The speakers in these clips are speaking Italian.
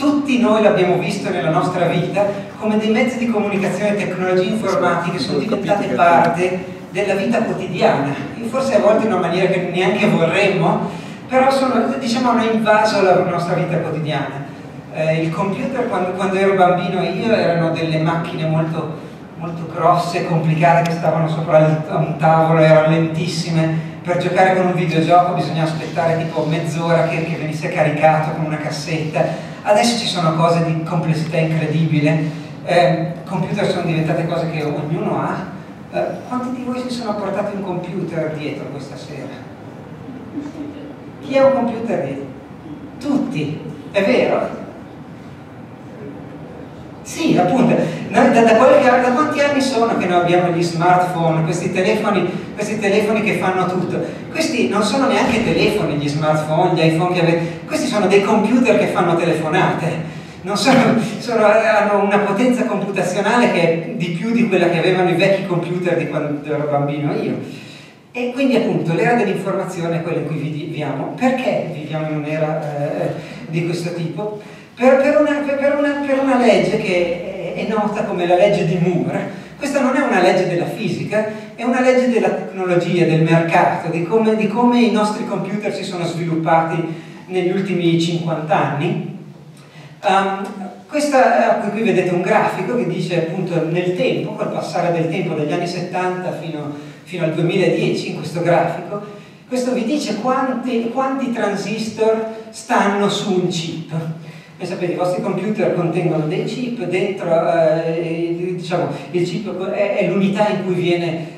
tutti noi l'abbiamo visto nella nostra vita, come dei mezzi di comunicazione e tecnologie informatiche sono diventate parte della vita quotidiana, e forse a volte in una maniera che neanche vorremmo, però diciamo, hanno invaso la nostra vita quotidiana. Il computer, quando ero bambino io, erano delle macchine molto grosse, complicate, che stavano sopra un tavolo, erano lentissime. Per giocare con un videogioco bisognava aspettare tipo mezz'ora che venisse caricato con una cassetta. Adesso ci sono cose di complessità incredibile. Computer sono diventate cose che ognuno ha. Quanti di voi si sono portati un computer dietro questa sera? Chi ha un computer dietro? Tutti, è vero? Sì, appunto. Da quanti anni sono che noi abbiamo gli smartphone, questi telefoni che fanno tutto? Questi non sono neanche telefoni, gli smartphone, gli iPhone che avete, questi sono dei computer che fanno telefonate. Hanno una potenza computazionale che è di più di quella che avevano i vecchi computer di quando ero bambino io. E quindi appunto l'era dell'informazione è quella in cui viviamo. Perché viviamo in un'era di questo tipo? Per una legge che è nota come la legge di Moore. Questa non è una legge della fisica, è una legge della tecnologia, del mercato, di come i nostri computer si sono sviluppati negli ultimi 50 anni. Qui vedete un grafico che dice appunto nel tempo, col passare del tempo, dagli anni 70 fino al 2010, in questo grafico, questo vi dice quanti transistor stanno su un chip. Voi sapete, i vostri computer contengono dei chip, dentro diciamo, il chip è l'unità in cui viene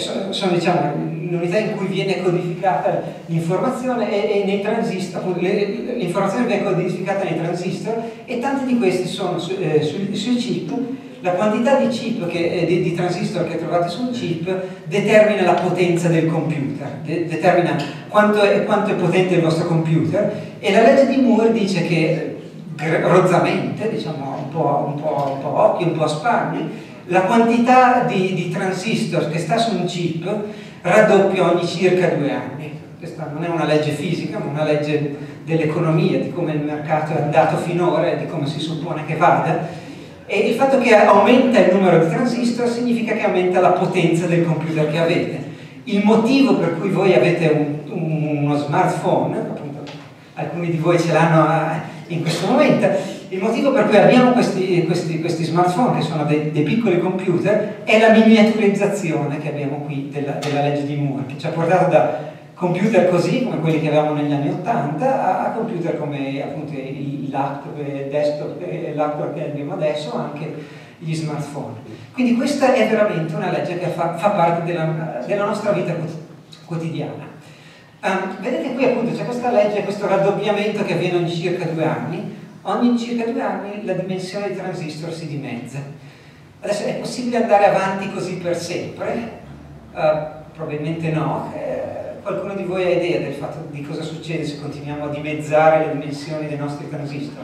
l'unità in cui viene codificata l'informazione, e nei transistor l'informazione viene codificata nei transistor, e tanti di questi sono sui chip. La quantità di chip di transistor che trovate su un chip determina la potenza del computer, determina quanto è potente il vostro computer, e la legge di Moore dice che rozzamente, diciamo un po' a occhio, un po' a spagni, la quantità di transistor che sta su un chip raddoppia ogni circa 2 anni. Questa non è una legge fisica, ma una legge dell'economia, di come il mercato è andato finora e di come si suppone che vada. E il fatto che aumenta il numero di transistor significa che aumenta la potenza del computer che avete. Il motivo per cui voi avete uno smartphone, appunto, alcuni di voi ce l'hanno in questo momento, il motivo per cui abbiamo questi smartphone, che sono dei piccoli computer, è la miniaturizzazione che abbiamo qui della legge di Moore, che ci ha portato da computer così, come quelli che avevamo negli anni 80, a computer come appunto i laptop, il desktop e laptop che abbiamo adesso, anche gli smartphone. Quindi questa è veramente una legge che fa parte della nostra vita quotidiana. Vedete qui appunto c'è questa legge, questo raddoppiamento che avviene ogni circa 2 anni. Ogni circa 2 anni la dimensione dei transistor si dimezza. Adesso è possibile andare avanti così per sempre? Probabilmente no. Qualcuno di voi ha idea del fatto di cosa succede se continuiamo a dimezzare le dimensioni dei nostri transistor?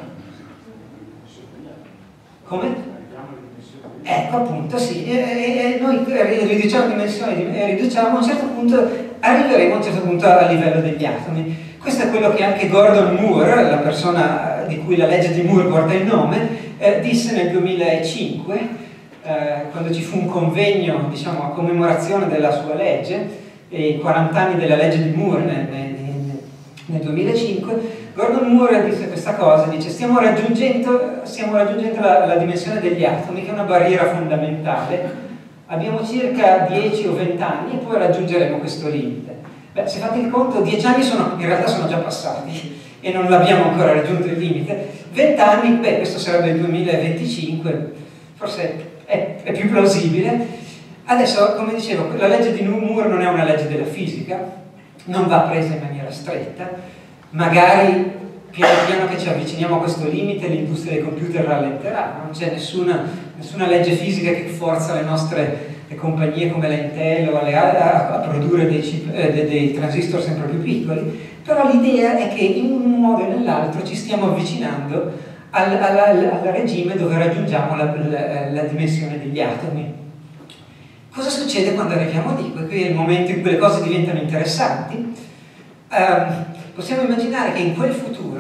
Come? Ecco appunto sì, noi riduciamo dimensioni, riduciamo, a un certo punto arriveremo a un certo punto a livello degli atomi. Questo è quello che anche Gordon Moore, la persona di cui la legge di Moore porta il nome, disse nel 2005, quando ci fu un convegno, diciamo, a commemorazione della sua legge, e i 40 anni della legge di Moore nel 2005. Gordon Moore disse questa cosa, dice: stiamo raggiungendo la dimensione degli atomi, che è una barriera fondamentale. Abbiamo circa 10 o 20 anni e poi raggiungeremo questo limite. Beh, se fate il conto, 10 anni in realtà sono già passati e non l'abbiamo ancora raggiunto il limite. 20 anni, beh, questo sarebbe il 2025, forse è più plausibile. Adesso, come dicevo, la legge di Moore non è una legge della fisica, non va presa in maniera stretta. Magari piano piano che ci avviciniamo a questo limite l'industria dei computer rallenterà, non c'è nessuna legge fisica che forza le nostre compagnie come la Intel o a produrre dei transistor sempre più piccoli, però l'idea è che in un modo o nell'altro ci stiamo avvicinando al regime dove raggiungiamo la dimensione degli atomi. Cosa succede quando arriviamo lì? Qui è il momento in cui le cose diventano interessanti. Possiamo immaginare che in quel futuro,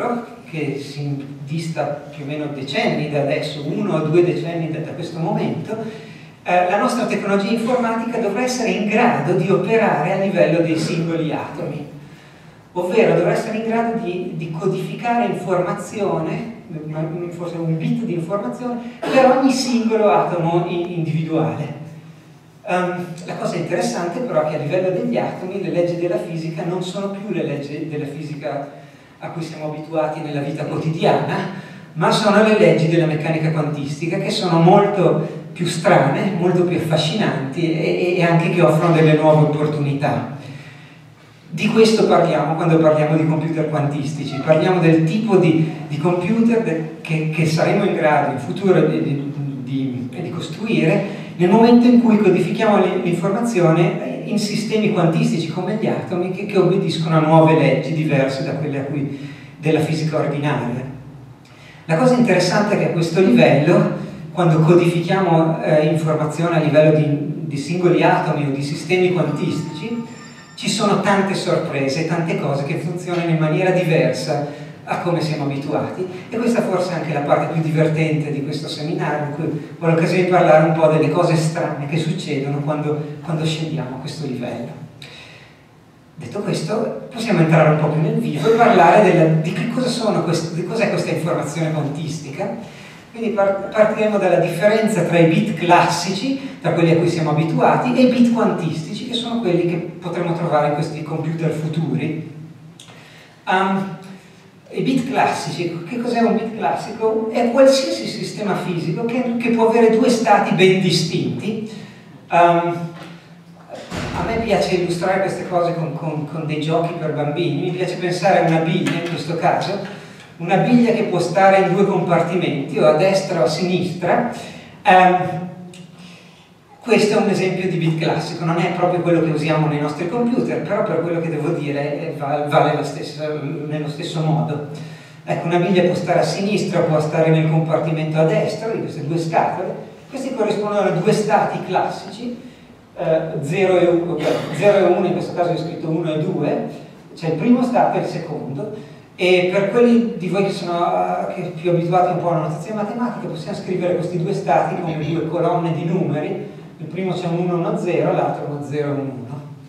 che si dista più o meno decenni da adesso, 1 o 2 decenni da questo momento, la nostra tecnologia informatica dovrà essere in grado di operare a livello dei singoli atomi, ovvero dovrà essere in grado di codificare informazione, forse un bit di informazione, per ogni singolo atomo individuale. La cosa interessante però è che a livello degli atomi le leggi della fisica non sono più le leggi della fisica a cui siamo abituati nella vita quotidiana, ma sono le leggi della meccanica quantistica, che sono molto più strane, molto più affascinanti e anche che offrono delle nuove opportunità. Di questo parliamo quando parliamo di computer quantistici, parliamo del tipo di computer che saremo in grado in futuro di costruire nel momento in cui codifichiamo l'informazione in sistemi quantistici come gli atomi che obbediscono a nuove leggi diverse da quelle della fisica ordinaria. La cosa interessante è che a questo livello, quando codifichiamo informazione a livello di singoli atomi o di sistemi quantistici, ci sono tante sorprese, tante cose che funzionano in maniera diversa a come siamo abituati, e questa forse è anche la parte più divertente di questo seminario, in cui ho l'occasione di parlare un po' delle cose strane che succedono quando scendiamo a questo livello. Detto questo, possiamo entrare un po' più nel vivo e parlare di che cos'è questa informazione quantistica. Quindi partiremo dalla differenza tra i bit classici, tra quelli a cui siamo abituati, e i bit quantistici, che sono quelli che potremo trovare in questi computer futuri. I bit classici, che cos'è un bit classico? È qualsiasi sistema fisico che può avere due stati ben distinti. A me piace illustrare queste cose con dei giochi per bambini. Mi piace pensare a una biglia, in questo caso, una biglia che può stare in due compartimenti, o a destra o a sinistra. Questo è un esempio di bit classico, non è proprio quello che usiamo nei nostri computer, però per quello che devo dire vale nello stesso modo. Ecco, una biglia può stare a sinistra, può stare nel compartimento a destra di queste due scatole. Questi corrispondono a due stati classici, 0 e 1, in questo caso è scritto 1 e 2, c'è il primo stato e il secondo. E per quelli di voi che sono più abituati un po' alla notazione matematica, possiamo scrivere questi due stati come due colonne di numeri. Il primo c'è un 1 e uno 0, l'altro uno 0 e un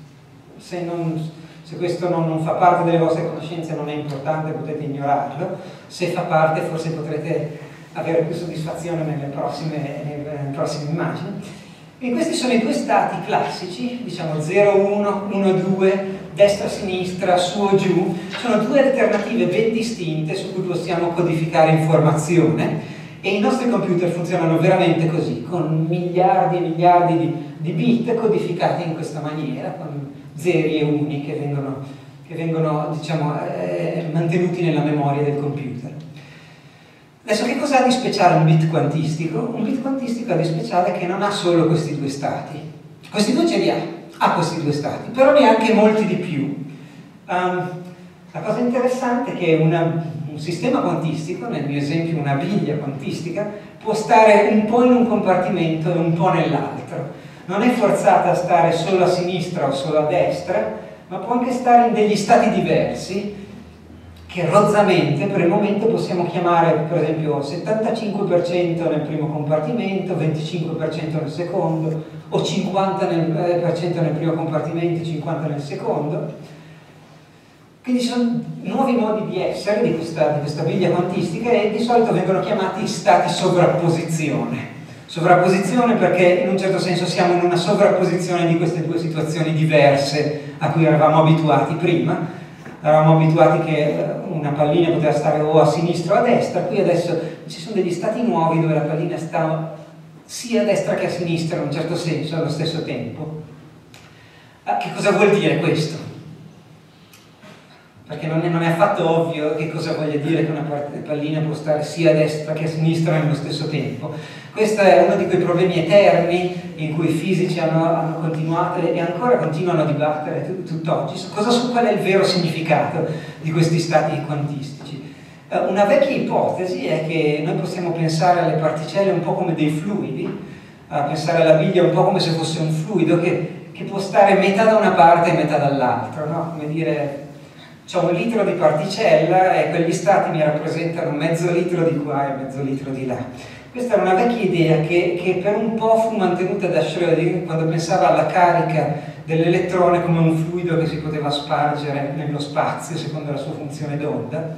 1. Se questo non fa parte delle vostre conoscenze non è importante, potete ignorarlo. Se fa parte, forse potrete avere più soddisfazione nelle prossime immagini. E questi sono i due stati classici, diciamo 0, 1, 1, 2, destra-sinistra, su o giù. Sono due alternative ben distinte su cui possiamo codificare informazione, e i nostri computer funzionano veramente così, con miliardi e miliardi di bit codificati in questa maniera, con zeri e uni che vengono diciamo, mantenuti nella memoria del computer. Adesso, che cosa ha di speciale un bit quantistico? Un bit quantistico ha di speciale che non ha solo questi due stati. Questi due ce li ha questi due stati, però ne ha anche molti di più. La cosa interessante è che un sistema quantistico, nel mio esempio una biglia quantistica, può stare un po' in un compartimento e un po' nell'altro. Non è forzata a stare solo a sinistra o solo a destra, ma può anche stare in degli stati diversi, che rozzamente per il momento possiamo chiamare, per esempio, 75% nel primo compartimento, 25% nel secondo, o 50% nel primo compartimento, 50% nel secondo. Quindi sono nuovi modi di essere di questa biglia quantistica, e di solito vengono chiamati stati sovrapposizione. Sovrapposizione perché in un certo senso siamo in una sovrapposizione di queste due situazioni diverse a cui eravamo abituati prima. Eravamo abituati che una pallina poteva stare o a sinistra o a destra, qui adesso ci sono degli stati nuovi dove la pallina sta sia a destra che a sinistra in un certo senso allo stesso tempo. Che cosa vuol dire questo? Perché non è affatto ovvio che cosa voglia dire che una pallina può stare sia a destra che a sinistra nello stesso tempo. Questo è uno di quei problemi eterni in cui i fisici hanno continuato e ancora continuano a dibattere tutt'oggi qual è il vero significato di questi stati quantistici. Una vecchia ipotesi è che noi possiamo pensare alle particelle un po' come dei fluidi, pensare alla biglia un po' come se fosse un fluido che può stare metà da una parte e metà dall'altra, no? Come dire, C'ho 1 litro di particella e quegli stati mi rappresentano mezzo litro di qua e mezzo litro di là. Questa era una vecchia idea che per un po' fu mantenuta da Schrödinger quando pensava alla carica dell'elettrone come un fluido che si poteva spargere nello spazio secondo la sua funzione d'onda.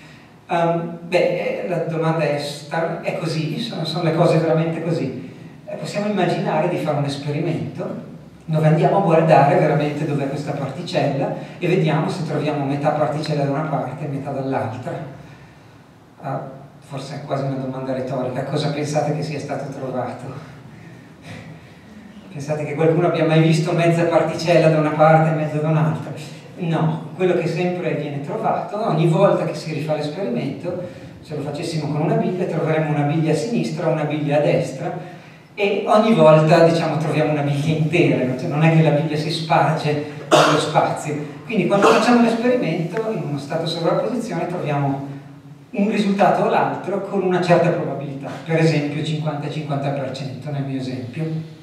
La domanda è così? Sono le cose veramente così? Possiamo immaginare di fare un esperimento dove andiamo a guardare veramente dov'è questa particella e vediamo se troviamo metà particella da una parte e metà dall'altra. Forse è quasi una domanda retorica. Cosa pensate che sia stato trovato? Pensate che qualcuno abbia mai visto mezza particella da una parte e mezza da un'altra? No, quello che sempre viene trovato, ogni volta che si rifà l'esperimento, se lo facessimo con una biglia, troveremo una biglia a sinistra, una biglia a destra, e ogni volta, diciamo, troviamo una biglia intera, cioè non è che la biglia si sparge nello spazio. Quindi quando facciamo l'esperimento, in uno stato sovrapposizione, troviamo un risultato o l'altro con una certa probabilità, per esempio 50-50% nel mio esempio.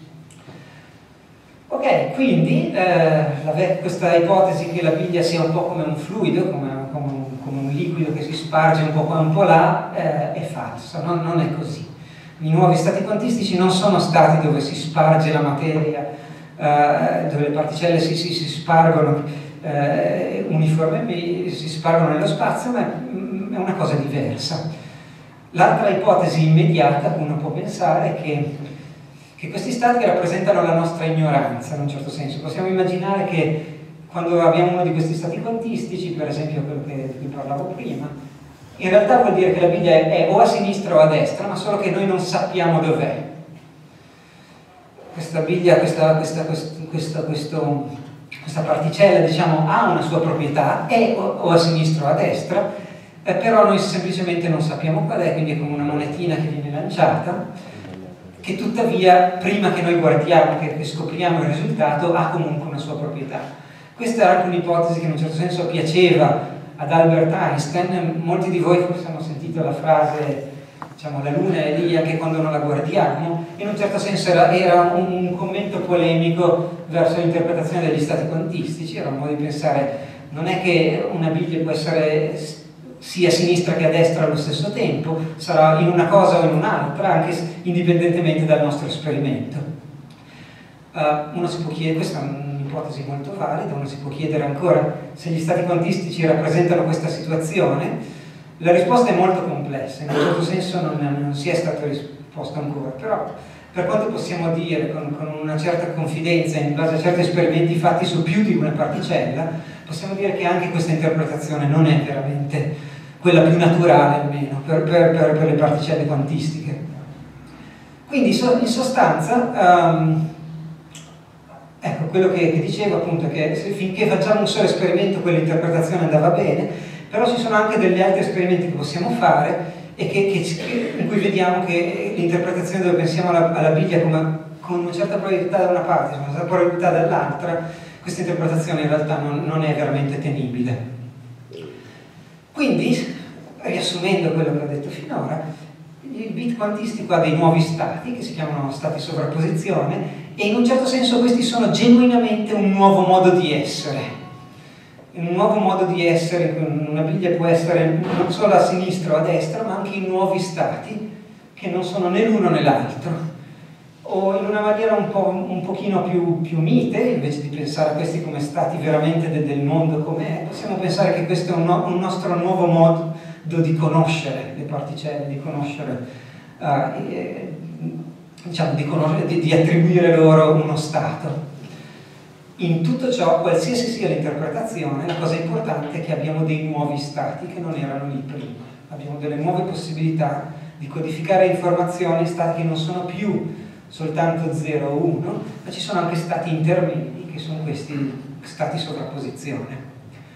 Ok, quindi questa ipotesi che la biglia sia un po' come un fluido, come un liquido che si sparge un po' qua e un po' là, è falsa, non è così. I nuovi stati quantistici non sono stati dove si sparge la materia, dove le particelle si spargono uniformemente, si spargono nello spazio, ma è una cosa diversa. L'altra ipotesi immediata, uno può pensare, è che questi stati rappresentano la nostra ignoranza, in un certo senso. Possiamo immaginare che quando abbiamo uno di questi stati quantistici, per esempio quello di cui parlavo prima, in realtà vuol dire che la biglia è o a sinistra o a destra, ma solo che noi non sappiamo dov'è. Questa biglia, questa particella, diciamo, ha una sua proprietà, è o a sinistra o a destra, però noi semplicemente non sappiamo qual è, quindi è come una monetina che viene lanciata, che tuttavia, prima che noi guardiamo, che scopriamo il risultato, ha comunque una sua proprietà. Questa era anche un'ipotesi che in un certo senso piaceva ad Albert Einstein. Molti di voi forse hanno sentito la frase, diciamo, la luna è lì anche quando non la guardiamo. In un certo senso era un commento polemico verso l'interpretazione degli stati quantistici. Era un modo di pensare, non è che una biglia può essere sia a sinistra che a destra allo stesso tempo, sarà in una cosa o in un'altra, anche indipendentemente dal nostro esperimento. Uno si può chiedere, questa è un'ipotesi molto valida, uno si può chiedere ancora se gli stati quantistici rappresentano questa situazione. La risposta è molto complessa, in un certo senso non si è stata risposta ancora, però per quanto possiamo dire con una certa confidenza in base a certi esperimenti fatti su più di una particella, possiamo dire che anche questa interpretazione non è veramente quella più naturale, almeno per le particelle quantistiche. Quindi in sostanza ecco, quello che dicevo appunto è che finché facciamo un solo esperimento quell'interpretazione andava bene, però ci sono anche degli altri esperimenti che possiamo fare e in cui vediamo che l'interpretazione dove pensiamo alla biglia come con una certa probabilità da una parte, una certa probabilità dall'altra, questa interpretazione in realtà non è veramente tenibile. Quindi, riassumendo quello che ho detto finora, il bit quantistico ha dei nuovi stati che si chiamano stati sovrapposizione e in un certo senso questi sono genuinamente un nuovo modo di essere. Un nuovo modo di essere in cui una biglia può essere non solo a sinistra o a destra, ma anche in nuovi stati che non sono né l'uno né l'altro. O in una maniera un pochino più mite, invece di pensare a questi come stati veramente del mondo com'è, possiamo pensare che questo è un nostro nuovo modo di conoscere le particelle, di conoscere, diciamo, di attribuire loro uno stato. In tutto ciò, qualsiasi sia l'interpretazione, la cosa importante è che abbiamo dei nuovi stati che non erano lì prima. Abbiamo delle nuove possibilità di codificare informazioni in stati che non sono più soltanto 0 o 1, ma ci sono anche stati intermedi, che sono questi stati sovrapposizione.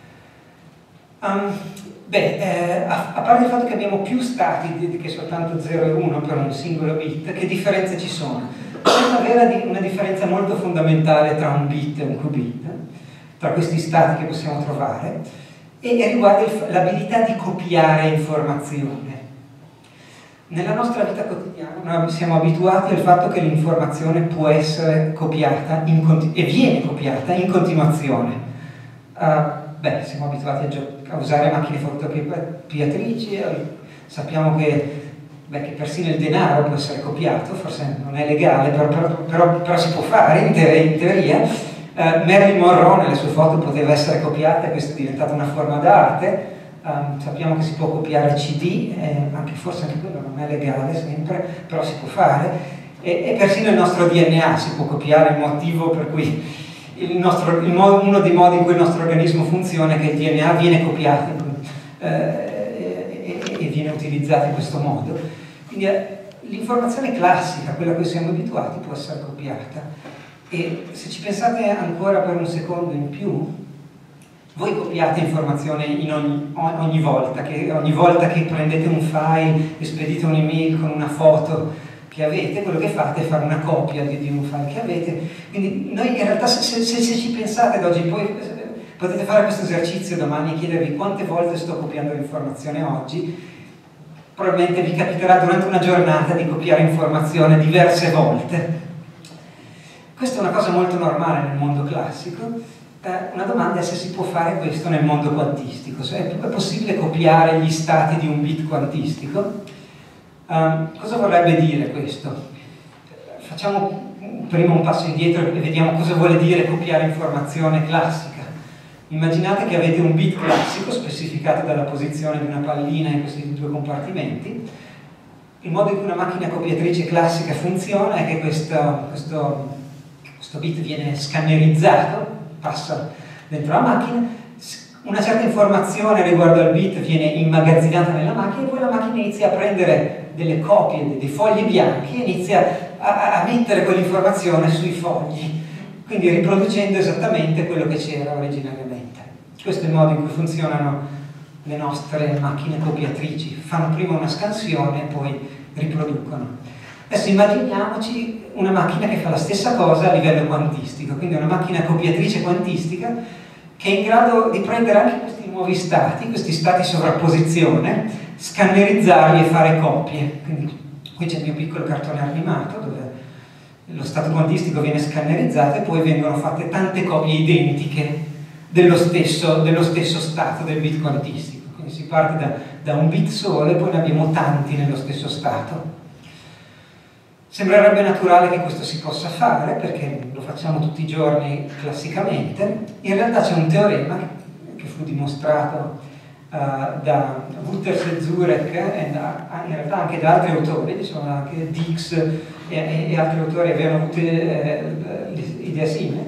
A parte il fatto che abbiamo più stati che soltanto 0 e 1 per un singolo bit, che differenze ci sono? C'è una differenza molto fondamentale tra un bit e un qubit, tra questi stati che possiamo trovare, e riguarda l'abilità di copiare informazione. Nella nostra vita quotidiana noi siamo abituati al fatto che l'informazione può essere copiata e viene copiata in continuazione. beh, siamo abituati a usare macchine fotocopiatrici, sappiamo che persino il denaro può essere copiato, forse non è legale, però si può fare in teoria. Marilyn Monroe nelle sue foto poteva essere copiata e questa è diventata una forma d'arte. Sappiamo che si può copiare CD, forse anche quello non è legale sempre, però si può fare, e persino il nostro DNA si può copiare. Il motivo per cui uno dei modi in cui il nostro organismo funziona è che il DNA viene copiato e viene utilizzato in questo modo. Quindi l'informazione classica, quella a cui siamo abituati, può essere copiata. E se ci pensate ancora per un secondo in più, voi copiate informazione ogni volta che prendete un file e spedite un'email con una foto che avete, quello che fate è fare una copia di un file che avete. Quindi noi in realtà, se ci pensate da oggi in poi, potete fare questo esercizio domani e chiedervi quante volte sto copiando l'informazione oggi. Probabilmente vi capiterà durante una giornata di copiare informazione diverse volte. Questa è una cosa molto normale nel mondo classico. Una domanda è se si può fare questo nel mondo quantistico, se è possibile copiare gli stati di un bit quantistico. Cosa vorrebbe dire questo? Facciamo prima un passo indietro e vediamo cosa vuole dire copiare informazione classica. Immaginate che avete un bit classico specificato dalla posizione di una pallina in questi due compartimenti. Il modo in cui una macchina copiatrice classica funziona è che questo bit viene scannerizzato, passa dentro la macchina, una certa informazione riguardo al bit viene immagazzinata nella macchina e poi la macchina inizia a prendere delle copie, dei fogli bianchi e inizia a mettere quell'informazione sui fogli, quindi riproducendo esattamente quello che c'era originariamente. Questo è il modo in cui funzionano le nostre macchine copiatrici, fanno prima una scansione e poi riproducono. Adesso immaginiamoci una macchina che fa la stessa cosa a livello quantistico, quindi una macchina copiatrice quantistica che è in grado di prendere anche questi stati sovrapposizione, scannerizzarli e fare copie. Quindi qui c'è il mio piccolo cartone animato dove lo stato quantistico viene scannerizzato e poi vengono fatte tante copie identiche dello stesso stato del bit quantistico. Quindi si parte da un bit solo e poi ne abbiamo tanti nello stesso stato. Sembrerebbe naturale che questo si possa fare perché lo facciamo tutti i giorni classicamente. In realtà c'è un teorema che fu dimostrato da Wouters e Zurek e in realtà anche da altri autori, diciamo anche Dix e altri autori avevano avuto idee simili.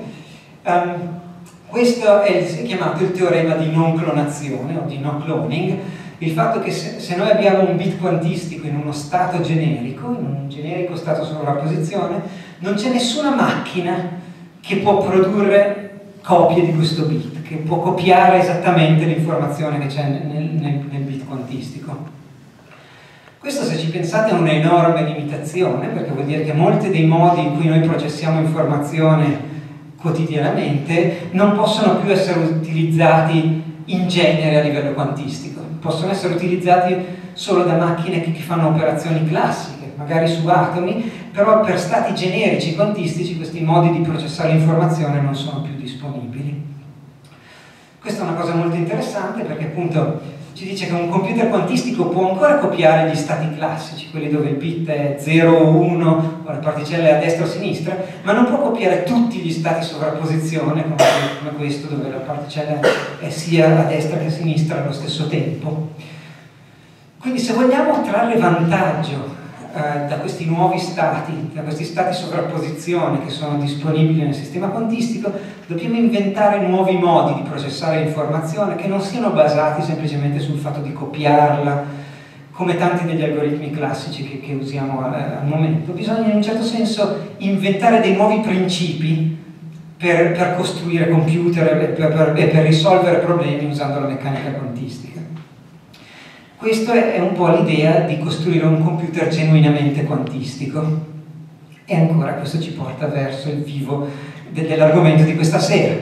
Questo è chiamato il teorema di non clonazione o di no cloning. Il fatto che se noi abbiamo un bit quantistico in uno stato generico, in un generico stato sovrapposizione, non c'è nessuna macchina che può produrre copie di questo bit, che può copiare esattamente l'informazione che c'è nel bit quantistico. Questo, se ci pensate, è un'enorme limitazione, perché vuol dire che molti dei modi in cui noi processiamo informazione quotidianamente non possono più essere utilizzati in genere a livello quantistico. Possono essere utilizzati solo da macchine che fanno operazioni classiche, magari su atomi, però per stati generici quantistici questi modi di processare l'informazione non sono più disponibili. Questa è una cosa molto interessante perché appunto ci dice che un computer quantistico può ancora copiare gli stati classici, quelli dove il bit è 0 o 1 o la particella è a destra o a sinistra, ma non può copiare tutti gli stati sovrapposizione come questo dove la particella è sia a destra che a sinistra allo stesso tempo. Quindi se vogliamo trarre vantaggio da questi nuovi stati, da questi stati sovrapposizione che sono disponibili nel sistema quantistico, dobbiamo inventare nuovi modi di processare l'informazione che non siano basati semplicemente sul fatto di copiarla, come tanti degli algoritmi classici che usiamo al momento. Bisogna in un certo senso inventare dei nuovi principi per costruire computer e per risolvere problemi usando la meccanica quantistica. Questa è un po' l'idea di costruire un computer genuinamente quantistico. E ancora questo ci porta verso il vivo dell'argomento di questa sera.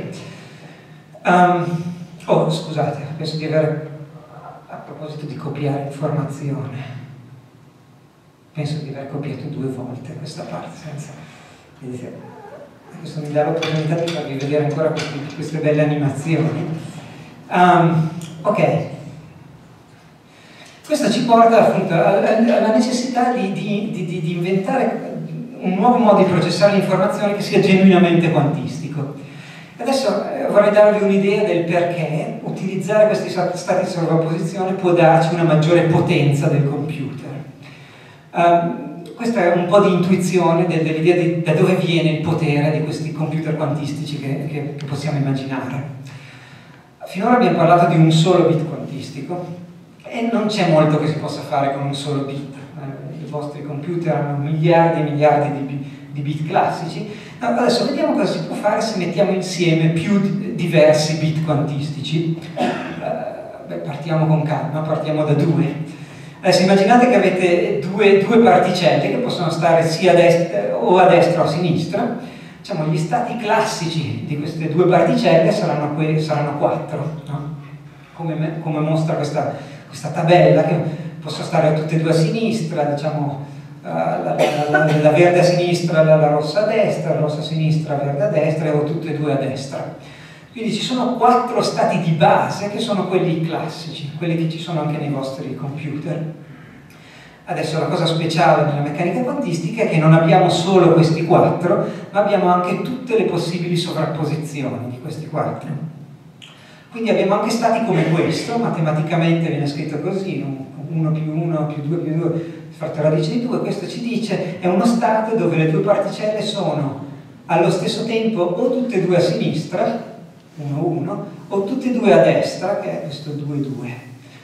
Scusate, penso di aver, a proposito di copiare informazione, penso di aver copiato 2 volte questa parte, senza... Questo mi dà l'opportunità di farvi vedere ancora queste belle animazioni. Ok, questo ci porta appunto alla necessità di inventare un nuovo modo di processare l'informazione che sia genuinamente quantistico. Adesso vorrei darvi un'idea del perché utilizzare questi stati di sovrapposizione può darci una maggiore potenza del computer. Questa è un po' di intuizione dell'idea di da dove viene il potere di questi computer quantistici che possiamo immaginare. Finora abbiamo parlato di un solo bit quantistico e non c'è molto che si possa fare con un solo bit. I vostri computer hanno miliardi e miliardi di bit classici. No, adesso vediamo cosa si può fare se mettiamo insieme più diversi bit quantistici. Partiamo con calma, partiamo da 2. Adesso immaginate che avete due particelle che possono stare sia a destra o a sinistra. Diciamo, gli stati classici di queste due particelle saranno 4, no? Come mostra questa tabella, che possono stare tutte e due a sinistra, diciamo, la verde a sinistra, la rossa a destra, la rossa a sinistra, la verde a destra, o tutte e due a destra. Quindi ci sono 4 stati di base che sono quelli classici, quelli che ci sono anche nei vostri computer. Adesso la cosa speciale nella meccanica quantistica è che non abbiamo solo questi 4, ma abbiamo anche tutte le possibili sovrapposizioni di questi 4. Quindi abbiamo anche stati come questo, matematicamente viene scritto così, 1 più 1 più 2 più 2 fatto radice di 2, questo ci dice è uno stato dove le due particelle sono allo stesso tempo o tutte e due a sinistra, 1 1, o tutte e due a destra, che è questo 2 2.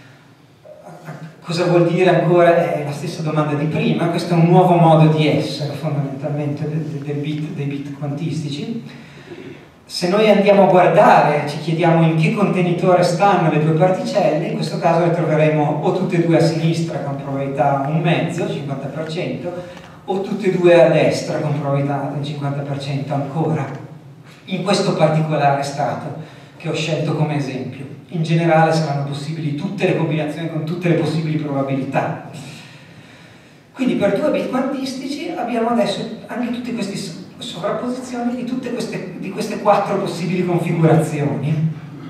Cosa vuol dire ancora? È la stessa domanda di prima, questo è un nuovo modo di essere fondamentalmente dei bit quantistici. Se noi andiamo a guardare, ci chiediamo in che contenitore stanno le due particelle, in questo caso le troveremo o tutte e due a sinistra con probabilità 1/2, 50%, o tutte e due a destra con probabilità del 50% ancora, in questo particolare stato che ho scelto come esempio. In generale saranno possibili tutte le combinazioni con tutte le possibili probabilità. Quindi per 2 bit quantistici abbiamo adesso anche tutte queste sovrapposizioni di queste 4 possibili configurazioni.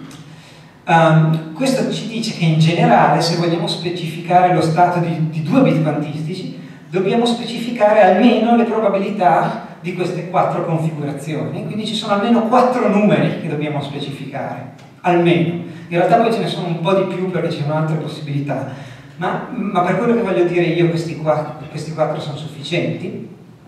Questo ci dice che in generale, se vogliamo specificare lo stato di 2 bit quantistici, dobbiamo specificare almeno le probabilità di queste 4 configurazioni, quindi ci sono almeno 4 numeri che dobbiamo specificare, almeno. In realtà poi ce ne sono un po' di più perché ci sono altre possibilità, ma per quello che voglio dire io questi 4 sono sufficienti.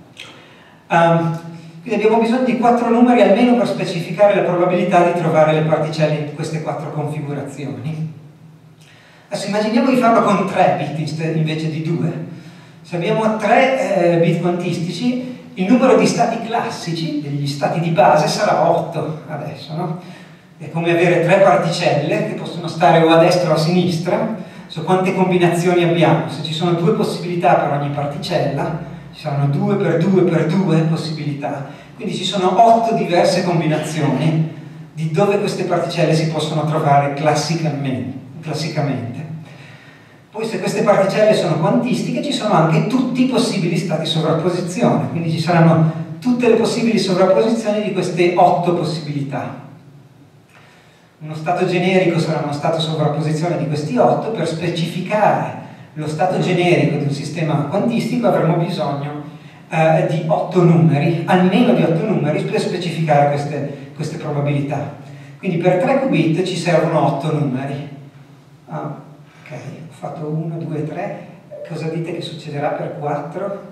Quindi abbiamo bisogno di 4 numeri almeno per specificare la probabilità di trovare le particelle in queste 4 configurazioni. Adesso immaginiamo di farlo con 3 bit invece di 2. Se abbiamo 3 bit quantistici, il numero di stati classici, degli stati di base, sarà 8 adesso, no? È come avere 3 particelle che possono stare o a destra o a sinistra. Su quante combinazioni abbiamo? Se ci sono 2 possibilità per ogni particella, ci saranno 2 per 2 per 2 possibilità, quindi ci sono 8 diverse combinazioni di dove queste particelle si possono trovare classicamente. Poi se queste particelle sono quantistiche ci sono anche tutti i possibili stati di sovrapposizione, quindi ci saranno tutte le possibili sovrapposizioni di queste 8 possibilità. Uno stato generico sarà uno stato sovrapposizione di questi 8. Per specificare lo stato generico di un sistema quantistico avremo bisogno di 8 numeri, almeno di 8 numeri per specificare queste probabilità. Quindi per 3 qubit ci servono 8 numeri. Ok, ho fatto 1, 2, 3. Cosa dite che succederà per 4?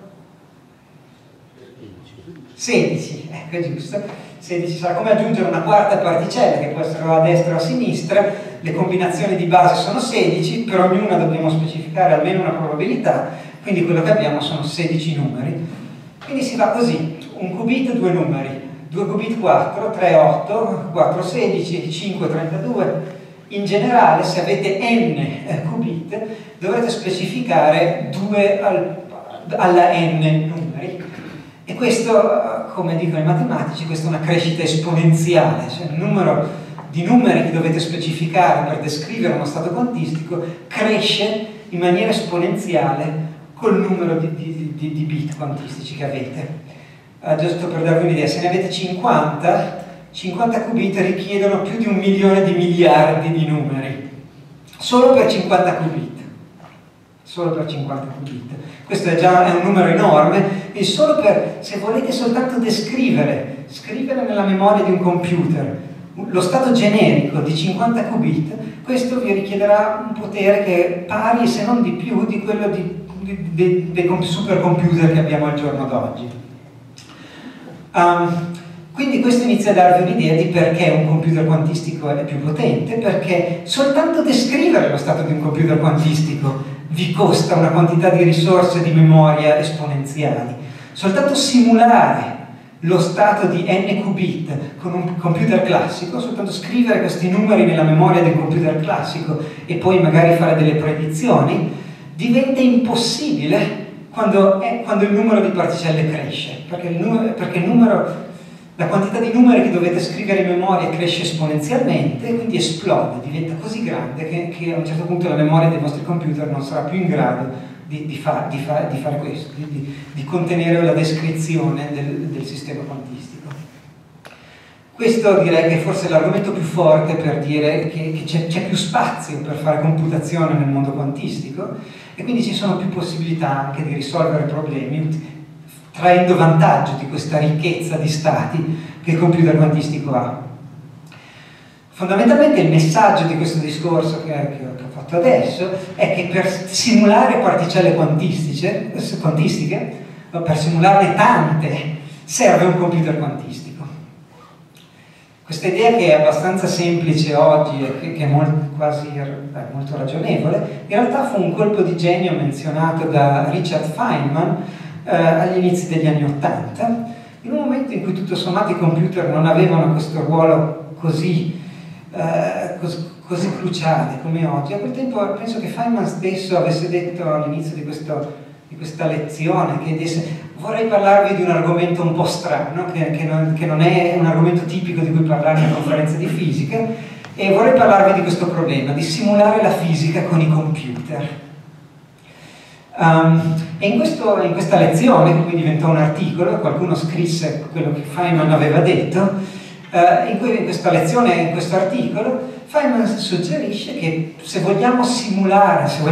16, ecco, è giusto. 16 sarà come aggiungere una quarta particella che può essere a destra o a sinistra. Le combinazioni di base sono 16, per ognuna dobbiamo specificare almeno una probabilità, quindi quello che abbiamo sono 16 numeri. Quindi si va così: un qubit 2 numeri, 2 qubit 4, 3 8, 4 16, 5 32. In generale, se avete n qubit, dovrete specificare 2 alla n numeri. E questo, come dicono i matematici, questa è una crescita esponenziale, cioè il numero di numeri che dovete specificare per descrivere uno stato quantistico cresce in maniera esponenziale col numero di bit quantistici che avete. Giusto per darvi un'idea, se ne avete 50, 50 qubit richiedono più di 1 milione di miliardi di numeri, solo per 50 qubit. Solo per 50 qubit. Questo è un numero enorme, e solo per, se volete soltanto scrivere nella memoria di un computer lo stato generico di 50 qubit, questo vi richiederà un potere che è pari, se non di più, di quello dei supercomputer che abbiamo al giorno d'oggi. Quindi questo inizia a darvi un'idea di perché un computer quantistico è più potente, perché soltanto descrivere lo stato di un computer quantistico vi costa una quantità di risorse di memoria esponenziali. Soltanto simulare lo stato di n qubit con un computer classico, soltanto scrivere questi numeri nella memoria del computer classico e poi magari fare delle predizioni, diventa impossibile quando il numero di particelle cresce, perché la quantità di numeri che dovete scrivere in memoria cresce esponenzialmente e quindi esplode, diventa così grande che a un certo punto la memoria dei vostri computer non sarà più in grado di fare questo, di contenere la descrizione del sistema quantistico. Questo direi che forse è l'argomento più forte per dire che c'è più spazio per fare computazione nel mondo quantistico, e quindi ci sono più possibilità anche di risolvere problemi traendo vantaggio di questa ricchezza di stati che il computer quantistico ha. Fondamentalmente il messaggio di questo discorso che ho fatto adesso è che per simulare particelle quantistiche, per simularne tante, serve un computer quantistico. Questa idea, che è abbastanza semplice oggi e che è molto ragionevole, in realtà fu un colpo di genio menzionato da Richard Feynman agli inizi degli anni '80, in un momento in cui tutto sommato i computer non avevano questo ruolo così cruciale come oggi. A quel tempo penso che Feynman stesso avesse detto all'inizio di questa lezione, che disse: vorrei parlarvi di un argomento un po' strano, che non è un argomento tipico di cui parlare in conferenze di fisica, e vorrei parlarvi di questo problema, di simulare la fisica con i computer. E in questa lezione, che poi diventò un articolo, qualcuno scrisse quello che Feynman aveva detto, in questa lezione, in questo articolo, Feynman suggerisce che se vogliamo simulare su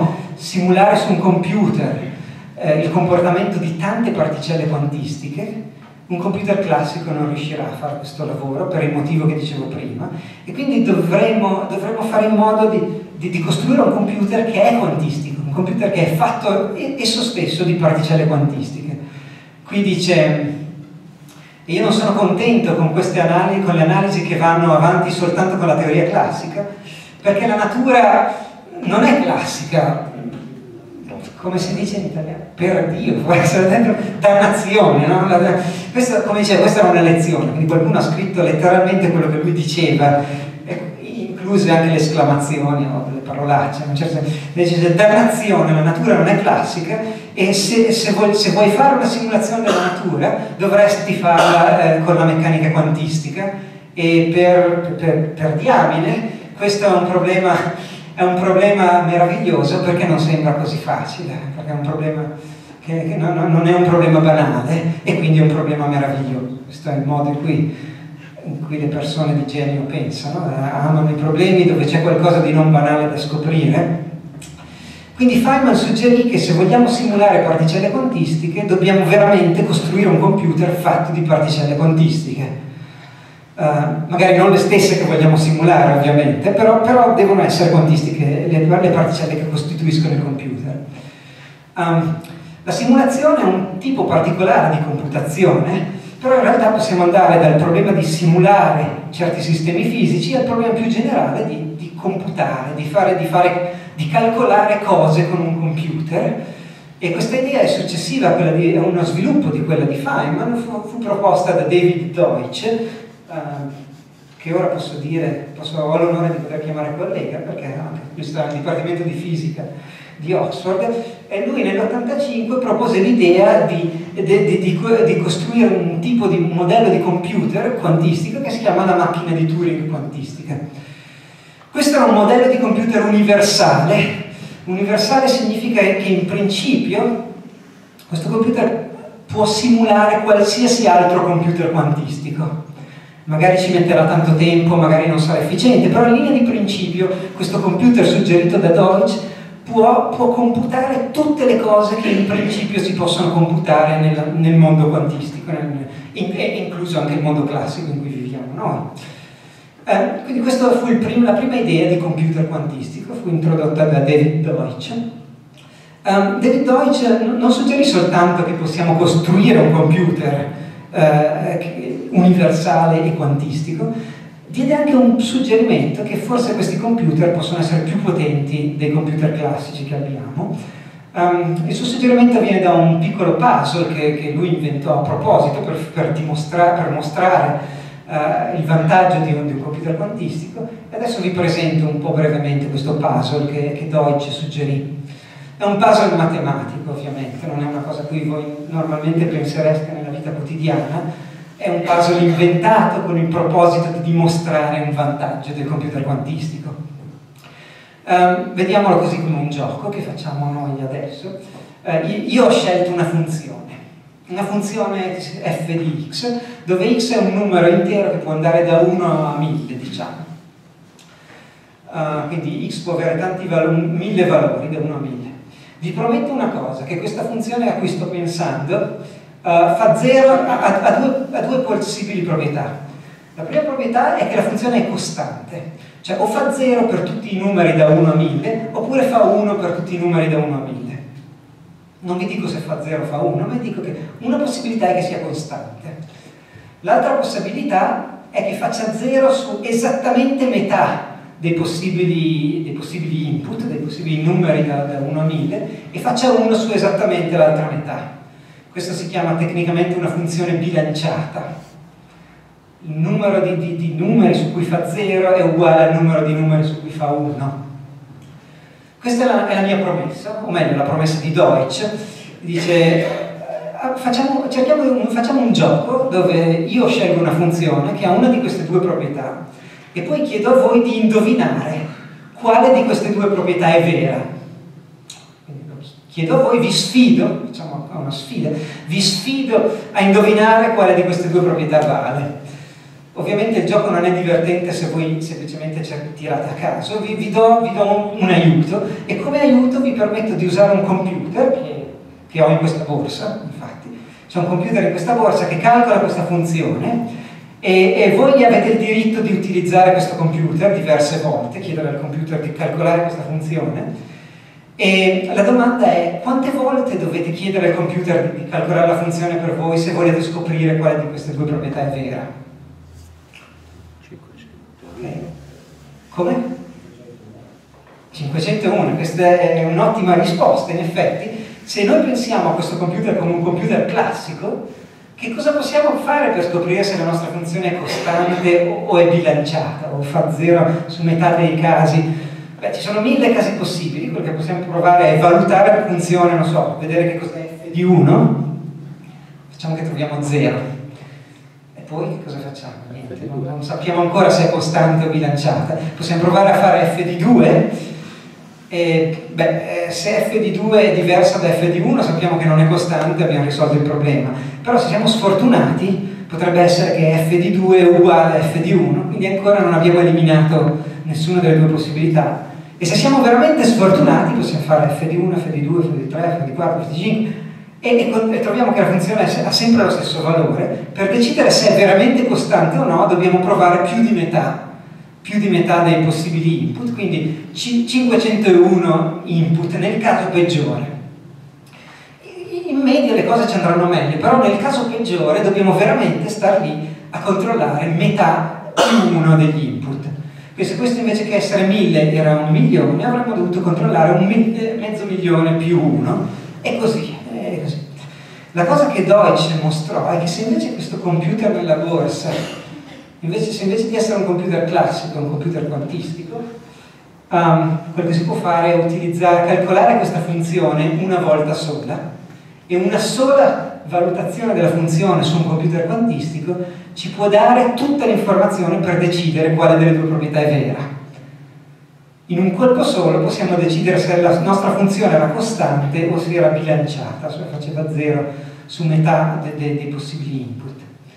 un computer il comportamento di tante particelle quantistiche, un computer classico non riuscirà a fare questo lavoro per il motivo che dicevo prima, e quindi dovremo fare in modo di costruire un computer che è quantistico, un computer che è fatto esso stesso di particelle quantistiche. Qui dice: io non sono contento con con le analisi che vanno avanti soltanto con la teoria classica, perché la natura non è classica, come si dice in italiano? Per Dio, può essere dentro dannazione, no? Questa, come diceva, questa era una lezione, quindi qualcuno ha scritto letteralmente quello che lui diceva, incluse anche le esclamazioni o delle parolacce, in un certo senso. Dice: dannazione, la natura non è classica, e se vuoi fare una simulazione della natura dovresti farla con la meccanica quantistica, e per diamine questo è un problema meraviglioso, perché non sembra così facile, perché è un problema che non è un problema banale, e quindi è un problema meraviglioso. Questo è il modo in cui le persone di genio pensano, amano i problemi dove c'è qualcosa di non banale da scoprire. Quindi Feynman suggerì che se vogliamo simulare particelle quantistiche dobbiamo veramente costruire un computer fatto di particelle quantistiche. Magari non le stesse che vogliamo simulare, ovviamente, però devono essere quantistiche le particelle che costituiscono il computer. La simulazione è un tipo particolare di computazione, però in realtà possiamo andare dal problema di simulare certi sistemi fisici al problema più generale di computare, di calcolare cose con un computer. E questa idea è successiva a quella è uno sviluppo di quella di Feynman, fu proposta da David Deutsch, che ora ho l'onore di poter chiamare collega, perché anche lui sta nel Dipartimento di Fisica di Oxford, e lui nell'85 propose l'idea di costruire un tipo di modello di computer quantistico che si chiama la macchina di Turing quantistica. Questo è un modello di computer universale. Universale significa che in principio questo computer può simulare qualsiasi altro computer quantistico. magari ci metterà tanto tempo, magari non sarà efficiente, però in linea di principio questo computer suggerito da Deutsch può computare tutte le cose che in principio si possono computare nel mondo quantistico, incluso anche il mondo classico in cui viviamo noi. Quindi questa fu la prima idea di computer quantistico, fu introdotta da David Deutsch. David Deutsch non suggerì soltanto che possiamo costruire un computer universale e quantistico, diede anche un suggerimento che forse questi computer possono essere più potenti dei computer classici che abbiamo. Il suo suggerimento viene da un piccolo puzzle che lui inventò a proposito per mostrare il vantaggio di un computer quantistico, e adesso vi presento un po' brevemente questo puzzle che Deutsch suggerì. È un puzzle matematico, ovviamente, non è una cosa a cui voi normalmente pensereste nella vita quotidiana, è un puzzle inventato con il proposito di dimostrare un vantaggio del computer quantistico. Vediamolo così come un gioco che facciamo noi adesso. Io ho scelto una funzione f di x, dove x è un numero intero che può andare da 1 a 1000, diciamo. Quindi x può avere tanti 1000 valori, da 1 a 1000. Vi prometto una cosa, che questa funzione a cui sto pensando fa 0 a due possibili proprietà. La prima proprietà è che la funzione è costante, cioè o fa 0 per tutti i numeri da 1 a 1000, oppure fa 1 per tutti i numeri da 1 a 1000. Non vi dico se fa 0 o fa 1, ma vi dico che una possibilità è che sia costante. L'altra possibilità è che faccia 0 su esattamente metà dei possibili input, dei possibili numeri da 1 a 1000, e faccia 1 su esattamente l'altra metà. Questo si chiama tecnicamente una funzione bilanciata. Il numero di numeri su cui fa 0 è uguale al numero di numeri su cui fa 1. Questa è la mia promessa, o meglio la promessa di Deutsch. Dice facciamo un gioco dove io scelgo una funzione che ha una di queste due proprietà e poi chiedo a voi di indovinare quale di queste due proprietà è vera. Chiedo a voi, vi sfido, facciamo una sfida, vi sfido a indovinare quale di queste due proprietà vale. Ovviamente il gioco non è divertente se voi semplicemente tirate a caso, vi do un aiuto, e come aiuto vi permetto di usare un computer che ho in questa borsa. Infatti c'è un computer in questa borsa che calcola questa funzione, e voi avete il diritto di utilizzare questo computer diverse volte, chiedere al computer di calcolare questa funzione. E la domanda è: quante volte dovete chiedere al computer di calcolare la funzione per voi se volete scoprire quale di queste due proprietà è vera? 500. Okay. Come? 501, questa è un'ottima risposta. In effetti, se noi pensiamo a questo computer come un computer classico, che cosa possiamo fare per scoprire se la nostra funzione è costante o è bilanciata, o fa 0 su metà dei casi? Beh, ci sono 1000 casi possibili. Quello che possiamo provare è valutare la funzione, non so, vedere che cos'è f di 1, facciamo che troviamo 0, e poi che cosa facciamo? Niente, non sappiamo ancora se è costante o bilanciata. Possiamo provare a fare f di 2, e se f di 2 è diversa da f di 1 sappiamo che non è costante, abbiamo risolto il problema. Però se siamo sfortunati potrebbe essere che f di 2 è uguale a f di 1, quindi ancora non abbiamo eliminato nessuna delle due possibilità. E se siamo veramente sfortunati possiamo fare f di 1, f di 2, f di 3, f di 4, f di 5 e troviamo che la funzione ha sempre lo stesso valore. Per decidere se è veramente costante o no dobbiamo provare più di metà dei possibili input, quindi 501 input nel caso peggiore. In media le cose ci andranno meglio, però nel caso peggiore dobbiamo veramente star lì a controllare metà più 1 degli input. Se questo invece che essere 1000 era 1.000.000, avremmo dovuto controllare mezzo milione più 1, e così. La cosa che Deutsch mostrò è che se invece questo computer nella borsa, se invece di essere un computer classico, un computer quantistico, quello che si può fare è calcolare questa funzione una volta sola, e una sola valutazione della funzione su un computer quantistico ci può dare tutta l'informazione per decidere quale delle due proprietà è vera. In un colpo solo possiamo decidere se la nostra funzione era costante o se era bilanciata, cioè faceva 0 su metà dei possibili input.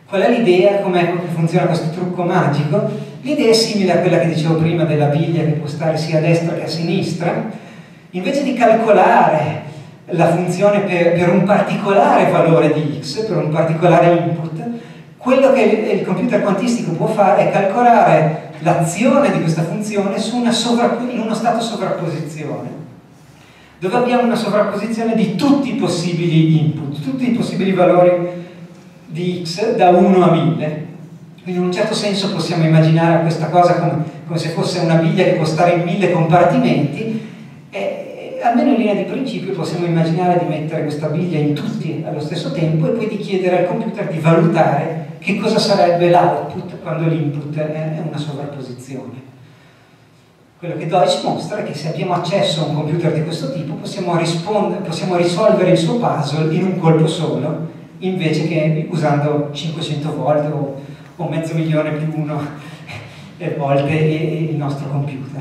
Qual è l'idea? Com'è che funziona questo trucco magico? L'idea è simile a quella che dicevo prima della biglia che può stare sia a destra che a sinistra. Invece di calcolare la funzione per un particolare valore di x, per un particolare input, quello che il computer quantistico può fare è calcolare l'azione di questa funzione in uno stato sovrapposizione, dove abbiamo una sovrapposizione di tutti i possibili input, tutti i possibili valori di x da 1 a 1000. Quindi in un certo senso possiamo immaginare questa cosa come se fosse una biglia che può stare in 1000 compartimenti, e almeno in linea di principio possiamo immaginare di mettere questa biglia in tutti allo stesso tempo e poi di chiedere al computer di valutare che cosa sarebbe l'output quando l'input è una sovrapposizione. Quello che Deutsch mostra è che se abbiamo accesso a un computer di questo tipo possiamo risolvere il suo puzzle in un colpo solo, invece che usando 500 volte o mezzo milione più 1 volte il nostro computer.